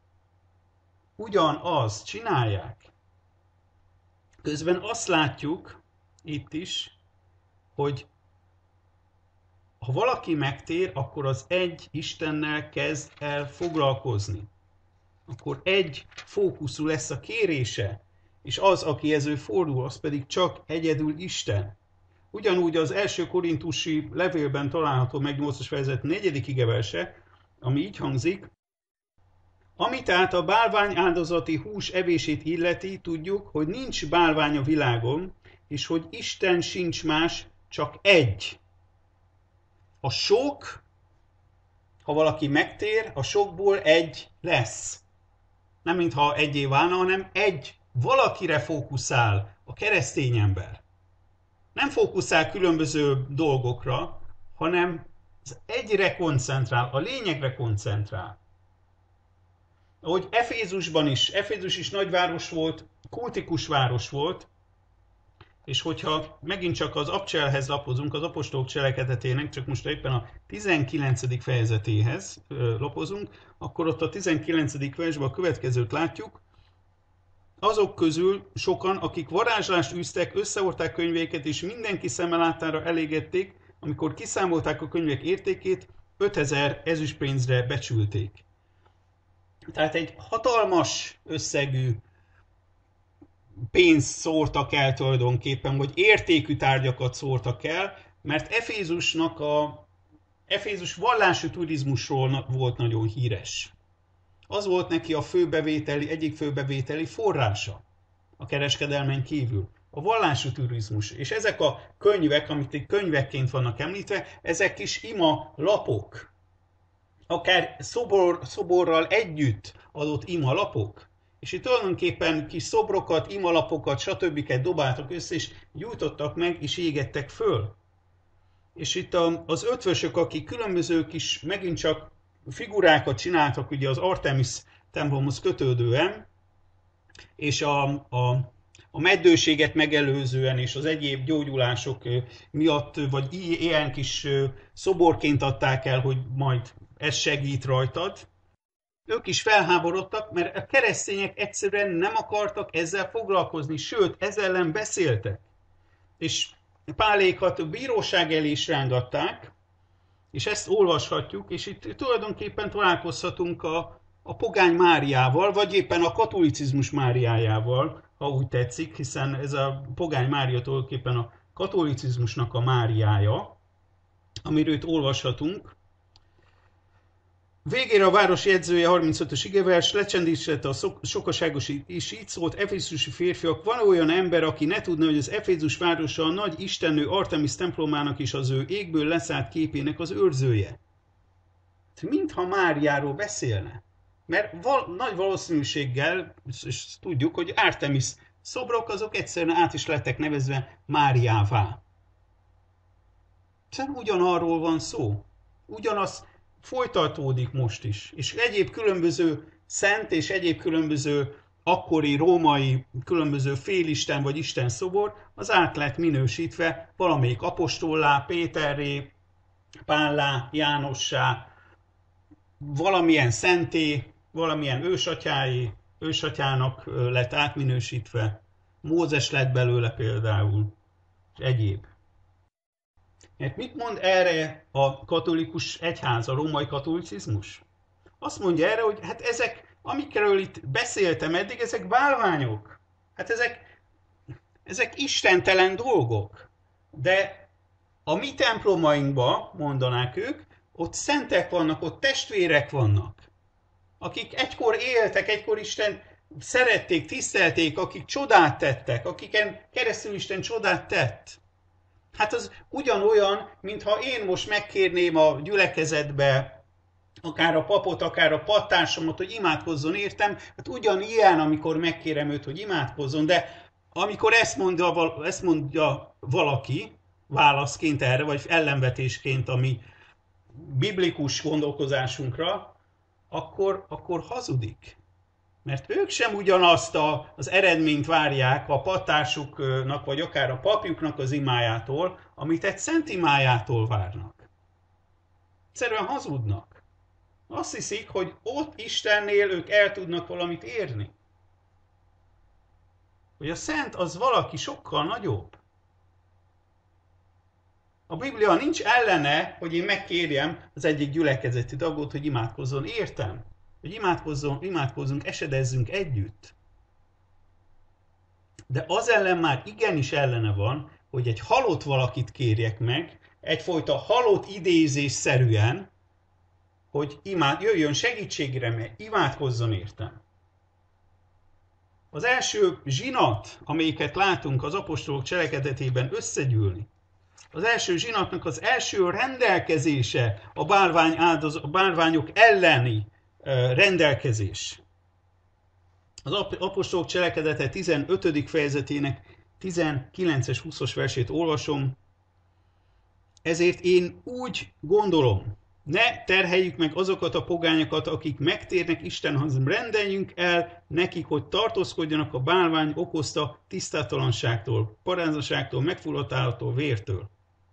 Ugyanazt csinálják. Közben azt látjuk itt is, hogy ha valaki megtér, akkor az egy Istennel kezd el foglalkozni. Akkor egy fókuszú lesz a kérése, és az, akihez ő fordul, az pedig csak egyedül Isten. Ugyanúgy az első korintusi levélben található meg 8-as fejezet 4. igeverse, ami így hangzik: ami tehát a bálvány áldozati hús evését illeti, tudjuk, hogy nincs bálvány a világon, és hogy Isten sincs más, csak egy. A sok, ha valaki megtér, a sokból egy lesz. Nem mintha egyé válna, hanem egy valakire fókuszál a keresztény ember. Nem fókuszál különböző dolgokra, hanem az egyre koncentrál, a lényegre koncentrál. Ahogy Efézus is nagyváros volt, kultikus város volt, és hogyha megint csak az Abcselhez lapozunk, az apostolok cselekedetének, csak most éppen a 19. fejezetéhez lapozunk, akkor ott a 19. versben a következőt látjuk: azok közül sokan, akik varázslást űztek, összehordták könyveiket, és mindenki szeme láttára elégették, amikor kiszámolták a könyvek értékét, 5000 ezüstpénzre becsülték. Tehát egy hatalmas összegű pénzt szórtak el tulajdonképpen, vagy értékű tárgyakat szórtak el, mert Efézus vallási turizmusról volt nagyon híres. Az volt neki egyik főbevételi forrása a kereskedelmen kívül. A vallási turizmus. És ezek a könyvek, amit itt könyvekként vannak említve, ezek kis ima lapok. Akár szoborral együtt adott ima lapok. És itt tulajdonképpen kis szobrokat, imalapokat, stb. Dobáltak össze, és gyújtottak meg, és égettek föl. És itt az ötvösök, akik különböző kis, megint csak figurákat csináltak ugye az Artemis templomhoz kötődően, és a meddőséget megelőzően és az egyéb gyógyulások miatt, vagy ilyen kis szoborként adták el, hogy majd ez segít rajtad. Ők is felháborodtak, mert a keresztények egyszerűen nem akartak ezzel foglalkozni, sőt, ezzel ellen beszéltek. És Pálékat a bíróság elé is rángatták, és ezt olvashatjuk, és itt tulajdonképpen találkozhatunk a pogány Máriával, vagy éppen a katolicizmus Máriájával, ha úgy tetszik, hiszen ez a pogány Mária tulajdonképpen a katolicizmusnak a Máriája, amiről itt olvashatunk. Végére a város jegyzője, 35-ös igevers, lecsendített a sokaságos is így szólt: efészusi férfiak, van olyan ember, aki ne tudna, hogy az Efézus városa a nagy istennő Artemis templomának és az ő égből leszállt képének az őrzője. Mintha Máriáról beszélne. Mert nagy valószínűséggel, és tudjuk, hogy Artemis szobrok azok egyszerűen át is lettek nevezve Máriává. Szóval ugyanarról van szó. Ugyanaz folytatódik most is. És egyéb különböző szent és egyéb különböző akkori római különböző félisten vagy isten szobor, az át lett minősítve valamelyik apostollá, Péterré, Pállá, Jánossá, valamilyen szenté, valamilyen ősatyának lett átminősítve. Mózes lett belőle például, és egyéb. Mert mit mond erre a katolikus egyház, a római katolicizmus? Azt mondja erre, hogy hát ezek, amikről itt beszéltem eddig, ezek bálványok. Hát ezek istentelen dolgok. De a mi templomainkban, mondanák ők, ott szentek vannak, ott testvérek vannak, akik egykor éltek, egykor Isten szerették, tisztelték, akik csodát tettek, akiken keresztül Isten csodát tett. Hát az ugyanolyan, mintha én most megkérném a gyülekezetbe akár a papot, akár a pattársamat, hogy imádkozzon értem, hát ugyanilyen, amikor megkérem őt, hogy imádkozzon, de amikor ezt mondja valaki válaszként erre, vagy ellenvetésként a mi biblikus gondolkozásunkra, akkor hazudik. Mert ők sem ugyanazt az eredményt várják a pattársuknak, vagy akár a papjuknak az imájától, amit egy szent imájától várnak. Egyszerűen hazudnak. Azt hiszik, hogy ott Istennél ők el tudnak valamit érni. Hogy a szent az valaki sokkal nagyobb. A Biblia nincs ellene, hogy én megkérjem az egyik gyülekezeti tagot, hogy imádkozzon értem. Hogy imádkozzunk, esedezzünk együtt. De az ellen már igenis ellene van, hogy egy halott valakit kérjek meg, egyfajta halott idézésszerűen, hogy jöjjön segítségre, mert imádkozzon értem. Az első zsinat, amelyiket látunk az apostolok cselekedetében összegyűlni, az első zsinatnak az első rendelkezése a bálványok elleni rendelkezés. Az apostolok cselekedete 15. fejezetének 19-es 20-as versét olvasom. Ezért én úgy gondolom, ne terheljük meg azokat a pogányokat, akik megtérnek Istenhez, rendeljünk el nekik, hogy tartózkodjanak a bálvány okozta tisztátalanságtól, paráznaságtól, megfulladt állattól, vértől.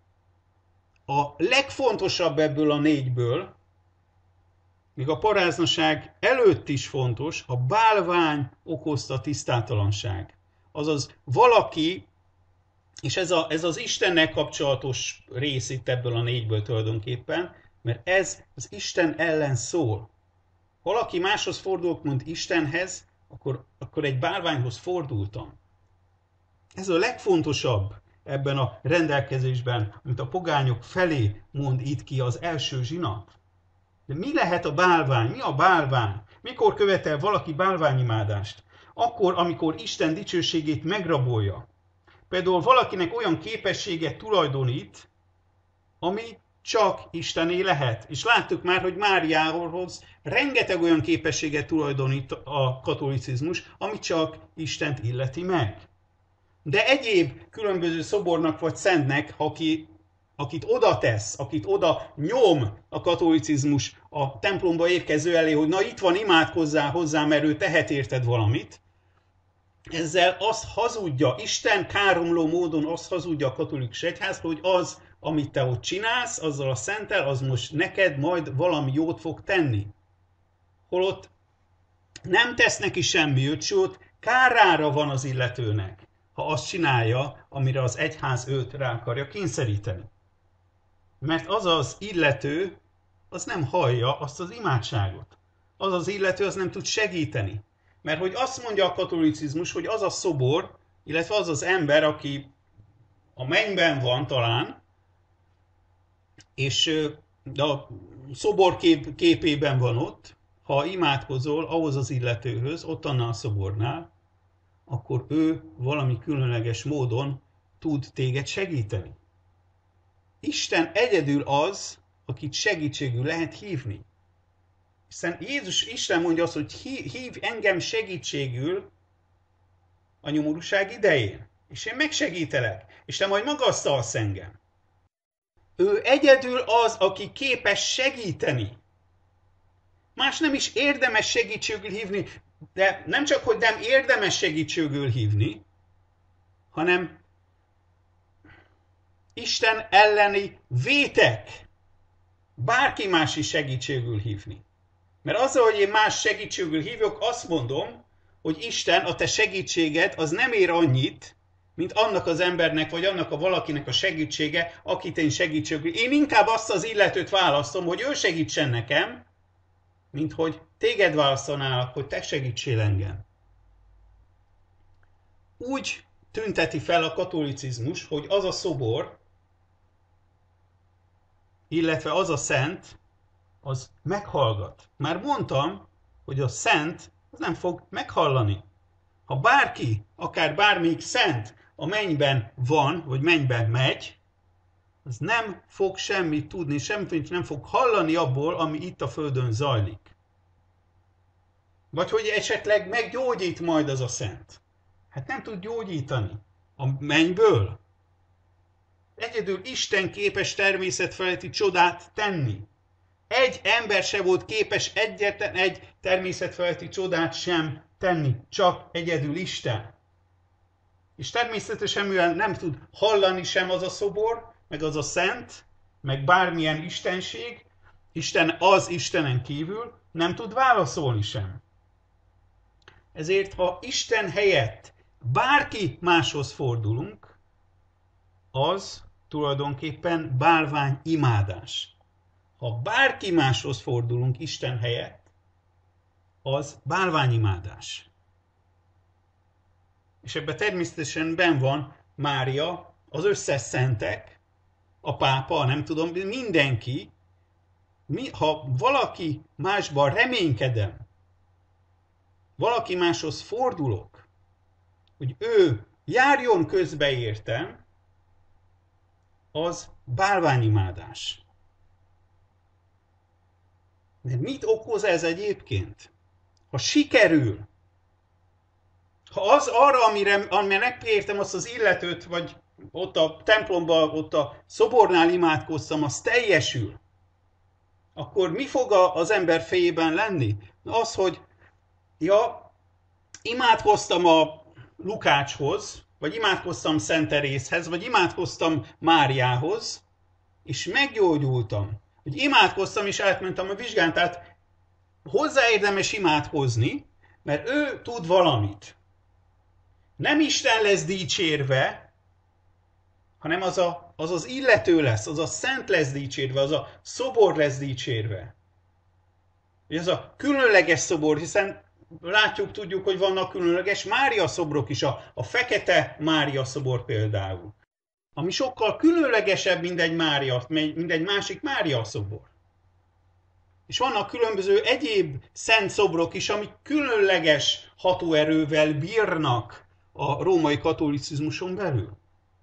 A legfontosabb ebből a négyből, még a paráznaság előtt is fontos, a bálvány okozta tisztátalanság. Azaz valaki, és ez az Istennel kapcsolatos rész itt ebből a négyből tulajdonképpen, mert ez az Isten ellen szól. Valaki máshoz fordulok, mint Istenhez, akkor egy bálványhoz fordultam. Ez a legfontosabb ebben a rendelkezésben, amit a pogányok felé mond itt ki az első zsinat. De mi lehet a bálvány? Mi a bálvány? Mikor követel valaki bálványimádást? Akkor, amikor Isten dicsőségét megrabolja. Például valakinek olyan képességet tulajdonít, ami csak Istené lehet. És láttuk már, hogy Máriához rengeteg olyan képességet tulajdonít a katolicizmus, ami csak Istent illeti meg. De egyéb különböző szobornak vagy szentnek, akit oda tesz, akit oda nyom a katolicizmus a templomba érkező elé, hogy na itt van, imádkozzál hozzá, mert ő tehet érted valamit, ezzel azt hazudja, Isten káromló módon azt hazudja a katolikus egyház, hogy az, amit te ott csinálsz, azzal a szenttel, az most neked majd valami jót fog tenni. Holott nem tesz neki semmi jót, sőt, kárára van az illetőnek, ha azt csinálja, amire az egyház őt rá akarja kényszeríteni. Mert az az illető, az nem hallja azt az imádságot. Az az illető, az nem tud segíteni. Mert hogy azt mondja a katolicizmus, hogy az a szobor, illetve az az ember, aki a mennyben van talán, és a szobor képében van ott, ha imádkozol ahhoz az illetőhöz, ott annál a szobornál, akkor ő valami különleges módon tud téged segíteni. Isten egyedül az, akit segítségül lehet hívni. Hiszen Isten mondja azt, hogy hív engem segítségül a nyomorúság idején, és én megsegítelek, és te majd magasztalsz engem. Ő egyedül az, aki képes segíteni. Más nem is érdemes segítségül hívni, de nem csak, hogy nem érdemes segítségül hívni, hanem Isten elleni vétek bárki más is segítségül hívni. Mert azzal, hogy én más segítségül hívok, azt mondom, hogy Isten, a te segítséged, az nem ér annyit, mint annak az embernek, vagy annak a valakinek a segítsége, akit én segítségül. Én inkább azt az illetőt választom, hogy ő segítsen nekem, mint hogy téged választanálak, hogy te segítsél engem. Úgy tünteti fel a katolicizmus, hogy az a szobor, illetve az a szent, az meghallgat. Már mondtam, hogy a szent az nem fog meghallani. Ha bárki, akár bármelyik szent a mennyben van, vagy mennyben megy, az nem fog semmit tudni, semmit nem fog hallani abból, ami itt a földön zajlik. Vagy hogy esetleg meggyógyít majd az a szent. Hát nem tud gyógyítani. A mennyből. Egyedül Isten képes természetfeletti csodát tenni. Egy ember se volt képes egyetlen egy természetfeletti csodát sem tenni, csak egyedül Isten. És természetesen, mivel nem tud hallani sem az a szobor, meg az a szent, meg bármilyen istenség, Isten az Istenen kívül nem tud válaszolni sem. Ezért, ha Isten helyett bárki máshoz fordulunk, az tulajdonképpen bálvány imádás. Ha bárki máshoz fordulunk Isten helyett, az bálványimádás. És ebben természetesen benn van Mária, az összes szentek, a pápa, nem tudom, mindenki, ha valaki másban reménykedem, valaki máshoz fordulok, hogy ő járjon közbe értem, az bálványimádás. Mert mit okoz ez egyébként? Ha sikerül, ha az arra, amire megkértem azt az illetőt, vagy ott a templomban, ott a szobornál imádkoztam, az teljesül, akkor mi fog az ember fejében lenni? Az, hogy imádkoztam a Lukácshoz, vagy imádkoztam Szent Terézhez, vagy imádkoztam Máriához, és meggyógyultam. Hogy imádkoztam, és átmentem a vizsgán, tehát hozzá érdemes imádkozni, mert ő tud valamit. Nem Isten lesz dicsérve, hanem az illető lesz, az a szent lesz dicsérve, az a szobor lesz dicsérve. Ez a különleges szobor, hiszen látjuk, tudjuk, hogy vannak különleges Mária szobrok is, a fekete Mária szobor például, ami sokkal különlegesebb, mint egy másik Mária szobor. És vannak különböző egyéb szent szobrok is, amik különleges hatóerővel bírnak a római katolicizmuson belül.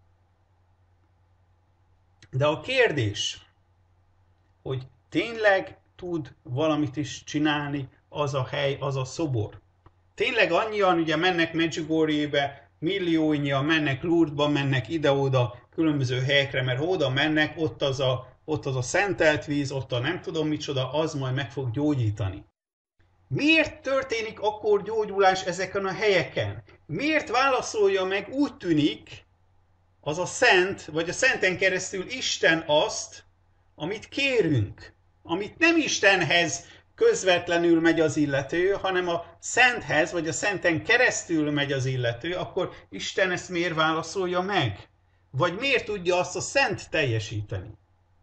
De a kérdés, hogy tényleg tud valamit is csinálni az a hely, az a szobor. Tényleg annyian ugye mennek Medjugorjébe, milliónyian mennek Lourdesba, mennek ide-oda különböző helyekre, mert ha oda mennek, ott az a szentelt víz, ott a nem tudom micsoda, az majd meg fog gyógyítani. Miért történik akkor gyógyulás ezeken a helyeken? Miért válaszolja meg, úgy tűnik, az a szent, vagy a szenten keresztül Isten azt, amit kérünk, amit nem Istenhez közvetlenül megy az illető, hanem a szenthez, vagy a szenten keresztül megy az illető, akkor Isten ezt miért válaszolja meg? Vagy miért tudja azt a szent teljesíteni?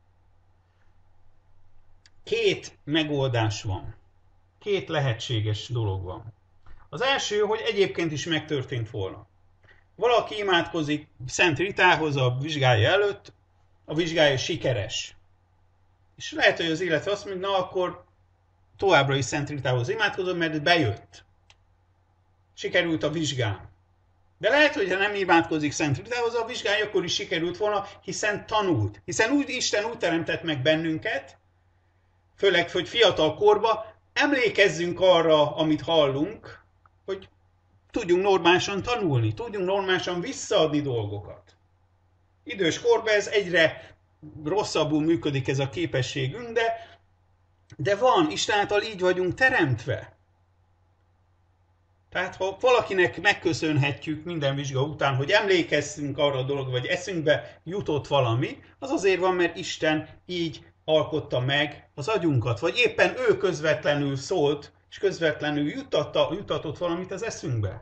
Két megoldás van. Két lehetséges dolog van. Az első, hogy egyébként is megtörtént volna. Valaki imádkozik Szent Ritához a vizsgája előtt, a vizsgája sikeres. És lehet, hogy az illető azt mondja, na akkor továbbra is Szent Ritához imádkozom, mert bejött. Sikerült a vizsgám. De lehet, hogy ha nem imádkozik Szent Ritához a vizsgája, akkor is sikerült volna, hiszen tanult. Hiszen Isten úgy teremtett meg bennünket, főleg, hogy fiatal korban emlékezzünk arra, amit hallunk, hogy tudjunk normálisan tanulni, tudjunk normálisan visszaadni dolgokat. Idős korban ez egyre rosszabbul működik ez a képességünk, de van, Isten által így vagyunk teremtve. Tehát ha valakinek megköszönhetjük minden vizsga után, hogy emlékezzünk arra a dologra, vagy eszünkbe jutott valami, az azért van, mert Isten így alkotta meg az agyunkat, vagy éppen ő közvetlenül szólt, és közvetlenül jutatott valamit az eszünkbe.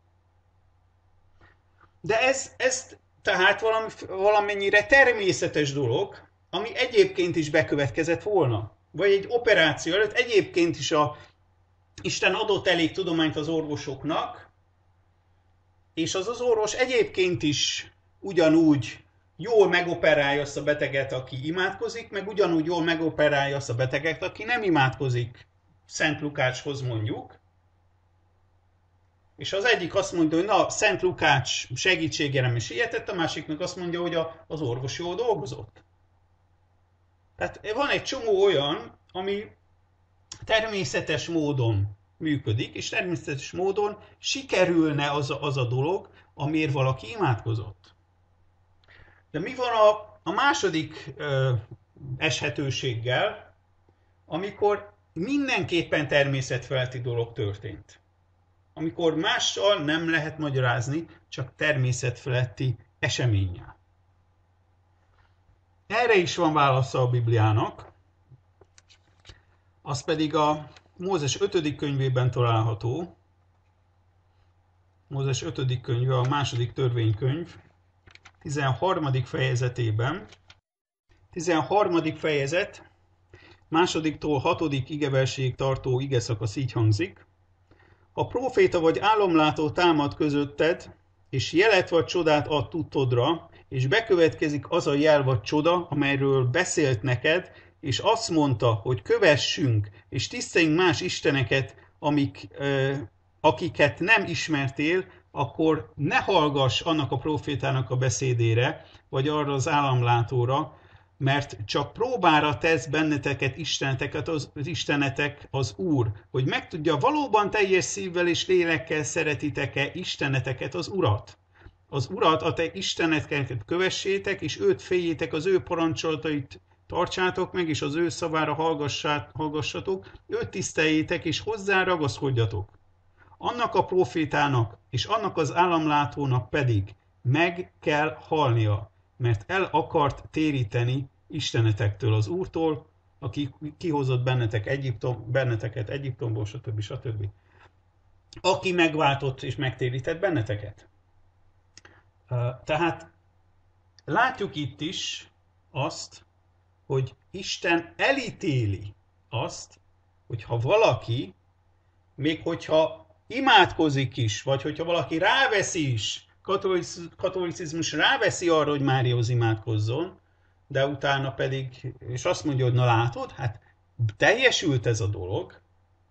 De ez tehát valamennyire természetes dolog, ami egyébként is bekövetkezett volna. Vagy egy operáció előtt egyébként is Isten adott elég tudományt az orvosoknak, és az orvos egyébként is ugyanúgy jól megoperálja azt a beteget, aki imádkozik, meg ugyanúgy jól megoperálja azt a beteget, aki nem imádkozik Szent Lukácshoz mondjuk. És az egyik azt mondja, hogy na, Szent Lukács segítségére is ilyetett, a másiknak azt mondja, hogy az orvos jól dolgozott. Tehát van egy csomó olyan, ami természetes módon működik, és természetes módon sikerülne az a dolog, amiért valaki imádkozott. De mi van a második eshetőséggel, amikor mindenképpen természetfeletti dolog történt? Amikor mással nem lehet magyarázni, csak természetfeletti eseménnyel. Erre is van válasza a Bibliának, az pedig a Mózes 5. könyvében található. Mózes 5. könyve, a második törvénykönyv, 13. fejezetében. 13. fejezet, másodiktól 6. igeverséig tartó igeszakasz így hangzik. Ha próféta vagy álomlátó támad közötted, és jelet vagy csodát ad tudtodra, és bekövetkezik az a jel vagy csoda, amelyről beszélt neked, és azt mondta, hogy kövessünk, és tiszteljünk más isteneket, akiket nem ismertél, akkor ne hallgass annak a profétának a beszédére, vagy arra az államlátóra, mert csak próbára tesz benneteket istenetek az Úr, hogy megtudja, valóban teljes szívvel és lélekkel szeretitek-e isteneteket, az Urat. Az Urat, a te isteneteket kövessétek, és őt féljétek, az ő parancsolatait tartsátok meg, és az ő szavára hallgassatok, őt tiszteljétek, és hozzá ragaszkodjatok. Annak a profétának és annak az államlátónak pedig meg kell halnia, mert el akart téríteni istenetektől, az Úrtól, aki kihozott benneteket Egyiptomból, stb. Aki megváltott és megtérített benneteket. Tehát látjuk itt is azt, hogy Isten elítéli azt, hogyha valaki, még hogyha imádkozik is, vagy hogyha valaki ráveszi is, katolicizmus ráveszi arra, hogy Máriához imádkozzon, de utána pedig, és azt mondja, hogy na látod, hát teljesült ez a dolog,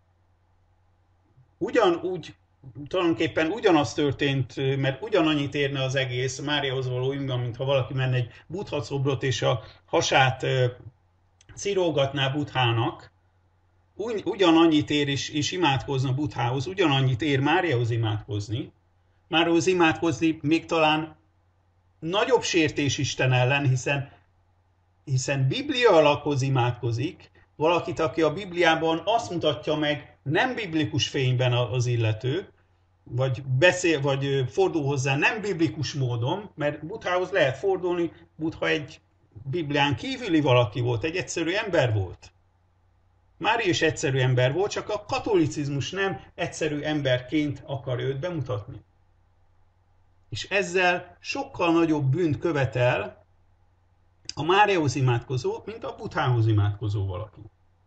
ugyanúgy, tulajdonképpen ugyanaz történt, mert ugyanannyit érne az egész Máriához való imádkozás, mintha valaki menne egy Buddha szobrot, és a hasát cirógatná Buddhának, ugyanannyit ér és imádkozna Buddhához, ugyanannyit ér Máriához imádkozni. Máriához imádkozni még talán nagyobb sértés Isten ellen, hiszen Biblia alakhoz imádkozik, valakit, aki a Bibliában azt mutatja meg, nem biblikus fényben az illető, vagy fordul hozzá nem biblikus módon, mert Buddhához lehet fordulni, Buddha egy Biblián kívüli valaki volt, egy egyszerű ember volt. Mária is egyszerű ember volt, csak a katolicizmus nem egyszerű emberként akar őt bemutatni. És ezzel sokkal nagyobb bűnt követel a Máriához imádkozó, mint a Buddhához imádkozó valaki.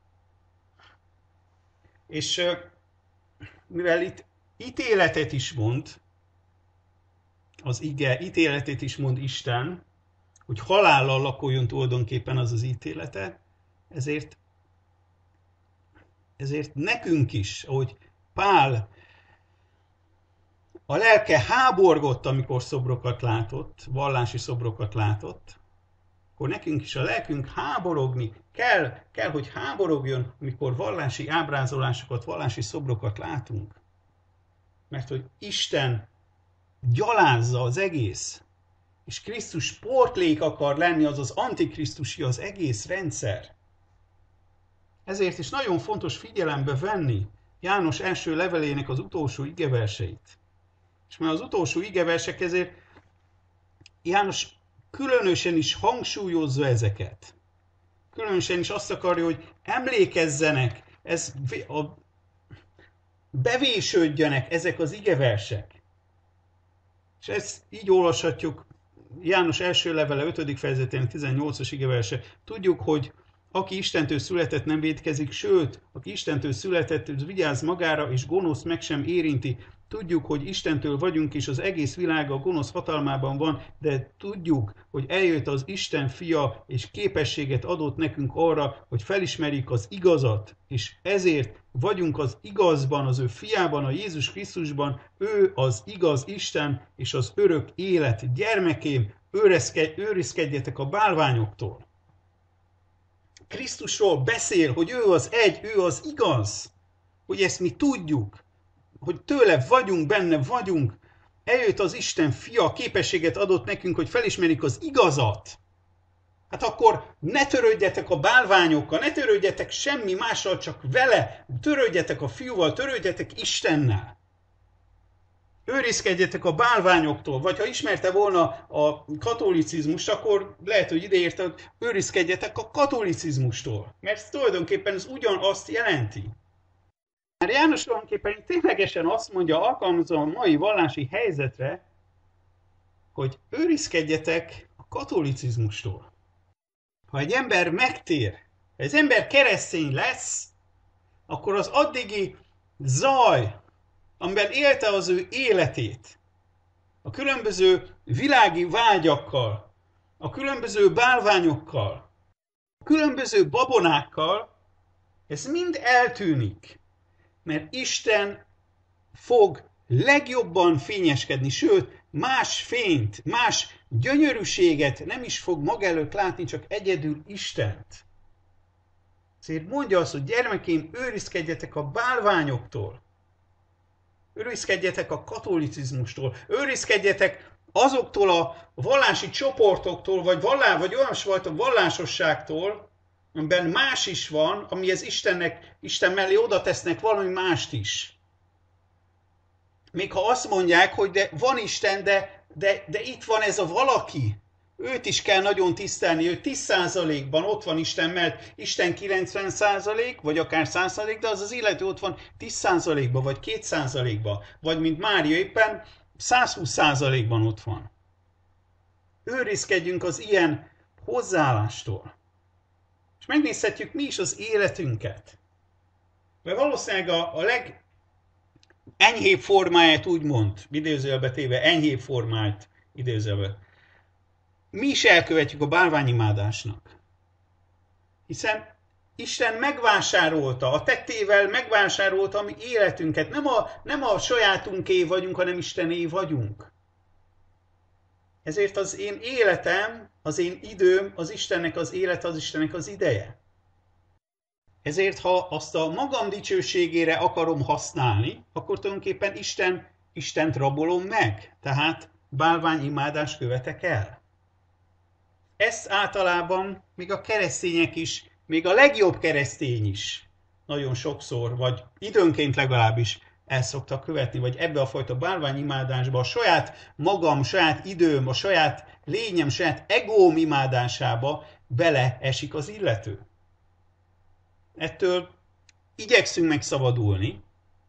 És mivel itt ítéletet is mond, az ige ítéletét is mond Isten, hogy halállal lakoljon tulajdonképpen az az ítélete, ezért nekünk is, ahogy Pál a lelke háborgott, amikor szobrokat látott, vallási szobrokat látott, akkor nekünk is a lelkünk háborogni kell, hogy háborogjon, amikor vallási ábrázolásokat, vallási szobrokat látunk. Mert hogy Isten gyalázza az egész, és Krisztus portlék akar lenni, azaz antikrisztusi az egész rendszer. Ezért is nagyon fontos figyelembe venni János első levelének az utolsó igeverseit. És mert az utolsó igeversek, ezért János különösen is hangsúlyozza ezeket. Különösen is azt akarja, hogy emlékezzenek, bevésődjenek ezek az igeversek. És ezt így olvashatjuk János első levele 5. fejezetének 18-as igeverse. Tudjuk, hogy aki Istentől született, nem vétkezik, sőt, aki Istentől született, vigyáz magára, és gonosz meg sem érinti. Tudjuk, hogy Istentől vagyunk, és az egész világ a gonosz hatalmában van, de tudjuk, hogy eljött az Isten fia, és képességet adott nekünk arra, hogy felismerjük az igazat, és ezért vagyunk az igazban, az ő fiában, a Jézus Krisztusban, ő az igaz Isten, és az örök élet. Gyermekém, őrizkedjetek a bálványoktól. Krisztusról beszél, hogy ő az egy, ő az igaz, hogy ezt mi tudjuk, hogy tőle vagyunk, benne vagyunk, eljött az Isten fia, képességet adott nekünk, hogy felismerjük az igazat. Hát akkor ne törődjetek a bálványokkal, ne törődjetek semmi mással, csak vele, törődjetek a fiúval, törődjetek Istennel. Őrizkedjetek a bálványoktól, vagy ha ismerte volna a katolicizmust, akkor lehet, hogy ideérte, hogy őrizkedjetek a katolicizmustól. Mert tulajdonképpen ez ugyanazt jelenti. Már János tulajdonképpen ténylegesen azt mondja, alkalmazva a mai vallási helyzetre, hogy őrizkedjetek a katolicizmustól. Ha egy ember megtér, ha egy ember keresztény lesz, akkor az addigi zaj, amiben élte az ő életét, a különböző világi vágyakkal, a különböző bálványokkal, különböző babonákkal ez mind eltűnik, mert Isten fog legjobban fényeskedni, sőt, más fényt, más gyönyörűséget nem is fog maga előtt látni, csak egyedül Istent. Ezért mondja azt, hogy gyermekeim, őrizkedjetek a bálványoktól, őrizkedjetek a katolicizmustól, őrizkedjetek azoktól a vallási csoportoktól, vagy olyasfajta vallásosságtól, amiben más is van, amihez Isten mellé oda tesznek valami mást is. Még ha azt mondják, hogy de van Isten, de itt van ez a valaki, őt is kell nagyon tisztelni, ő 10%-ban ott van Isten, mert Isten 90%, vagy akár 100%, de az illető ott van 10%-ban, vagy 2%-ban, vagy mint Mária éppen 120%-ban ott van. Őrizkedjünk az ilyen hozzáállástól. És megnézhetjük mi is az életünket. Mert valószínűleg a legenyhébb formáját úgymond, idézőjelbe téve, enyhébb formáját idézőjelbe. Mi is elkövetjük a bálványimádásnak. Hiszen Isten megvásárolta, a tettével megvásárolta a mi életünket. Nem a sajátunké vagyunk, hanem Istené vagyunk. Ezért az én életem, az én időm, az Istennek az élete, az Istennek az ideje. Ezért, ha azt a magam dicsőségére akarom használni, akkor tulajdonképpen Istent rabolom meg. Tehát bálványimádást követek el. Ezt általában még a keresztények is, még a legjobb keresztény is nagyon sokszor, vagy időnként legalábbis el szoktak követni, vagy ebbe a fajta bálványimádásba a saját magam, saját időm, a saját lényem, saját egóm imádásába beleesik az illető. Ettől igyekszünk megszabadulni,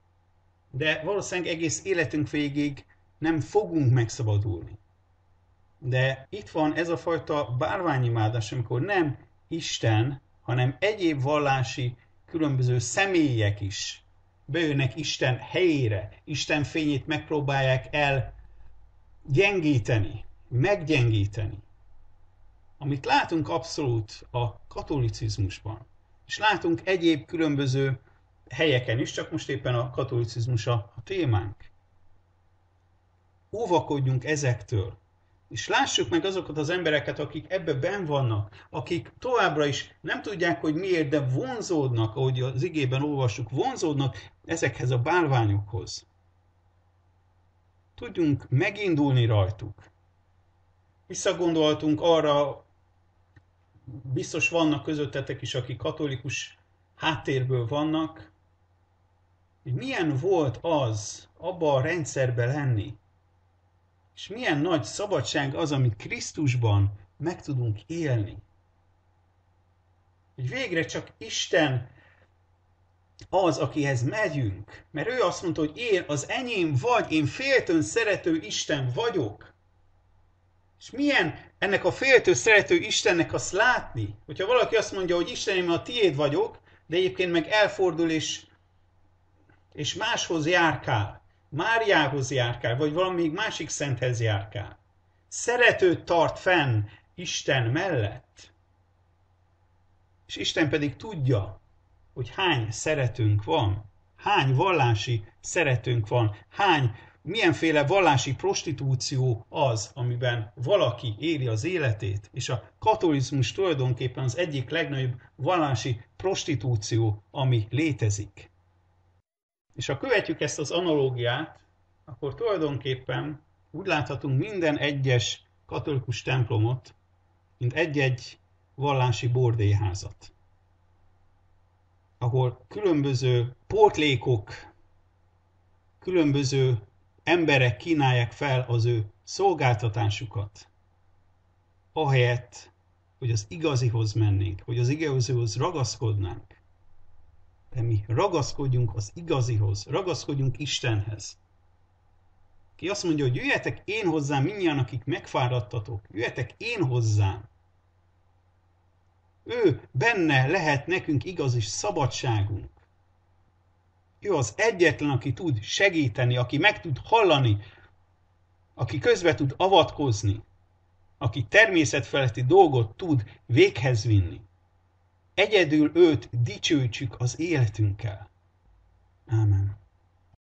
de valószínűleg egész életünk végig nem fogunk megszabadulni. De itt van ez a fajta bálványimádás, amikor nem Isten, hanem egyéb vallási különböző személyek is bejönnek Isten helyére, Isten fényét megpróbálják gyengíteni, meggyengíteni. Amit látunk abszolút a katolicizmusban, és látunk egyéb különböző helyeken is, csak most éppen a katolicizmus a témánk. Óvakodjunk ezektől, és lássuk meg azokat az embereket, akik ebbe benn vannak, akik továbbra is nem tudják, hogy miért, de vonzódnak, ahogy az igében olvassuk, vonzódnak ezekhez a bálványokhoz. Tudjunk megindulni rajtuk. Visszagondoltunk arra, biztos vannak közöttetek is, akik katolikus háttérből vannak, hogy milyen volt az abba a rendszerbe lenni, és milyen nagy szabadság az, amit Krisztusban meg tudunk élni. Hogy végre csak Isten az, akihez megyünk. Mert ő azt mondta, hogy én az enyém vagy, én féltőn szerető Isten vagyok. És milyen ennek a féltő szerető Istennek azt látni, hogyha valaki azt mondja, hogy Istenem, a tiéd vagyok, de egyébként meg elfordul és máshoz járkál. Máriához járkál, vagy valami másik szenthez járkál. Szeretőt tart fenn Isten mellett. És Isten pedig tudja, hogy hány szeretőnk van, hány vallási szeretőnk van, milyenféle vallási prostitúció az, amiben valaki éli az életét, és a katolizmus tulajdonképpen az egyik legnagyobb vallási prostitúció, ami létezik. És ha követjük ezt az analógiát, akkor tulajdonképpen úgy láthatunk minden egyes katolikus templomot, mint egy-egy vallási bordélyházat, ahol különböző pótlékok, különböző emberek kínálják fel az ő szolgáltatásukat, ahelyett, hogy az igazihoz mennénk, hogy az igazihoz ragaszkodnánk. De mi ragaszkodjunk az igazihoz, ragaszkodjunk Istenhez. Ki azt mondja, hogy jöjjetek én hozzám mindnyájan, akik megfáradtatok, jöjjetek én hozzám. Ő benne lehet nekünk igazi szabadságunk. Ő az egyetlen, aki tud segíteni, aki meg tud hallani, aki közbe tud avatkozni, aki természetfeletti dolgot tud véghez vinni. egyedül őt dicsőítsük az életünkkel. Ámen.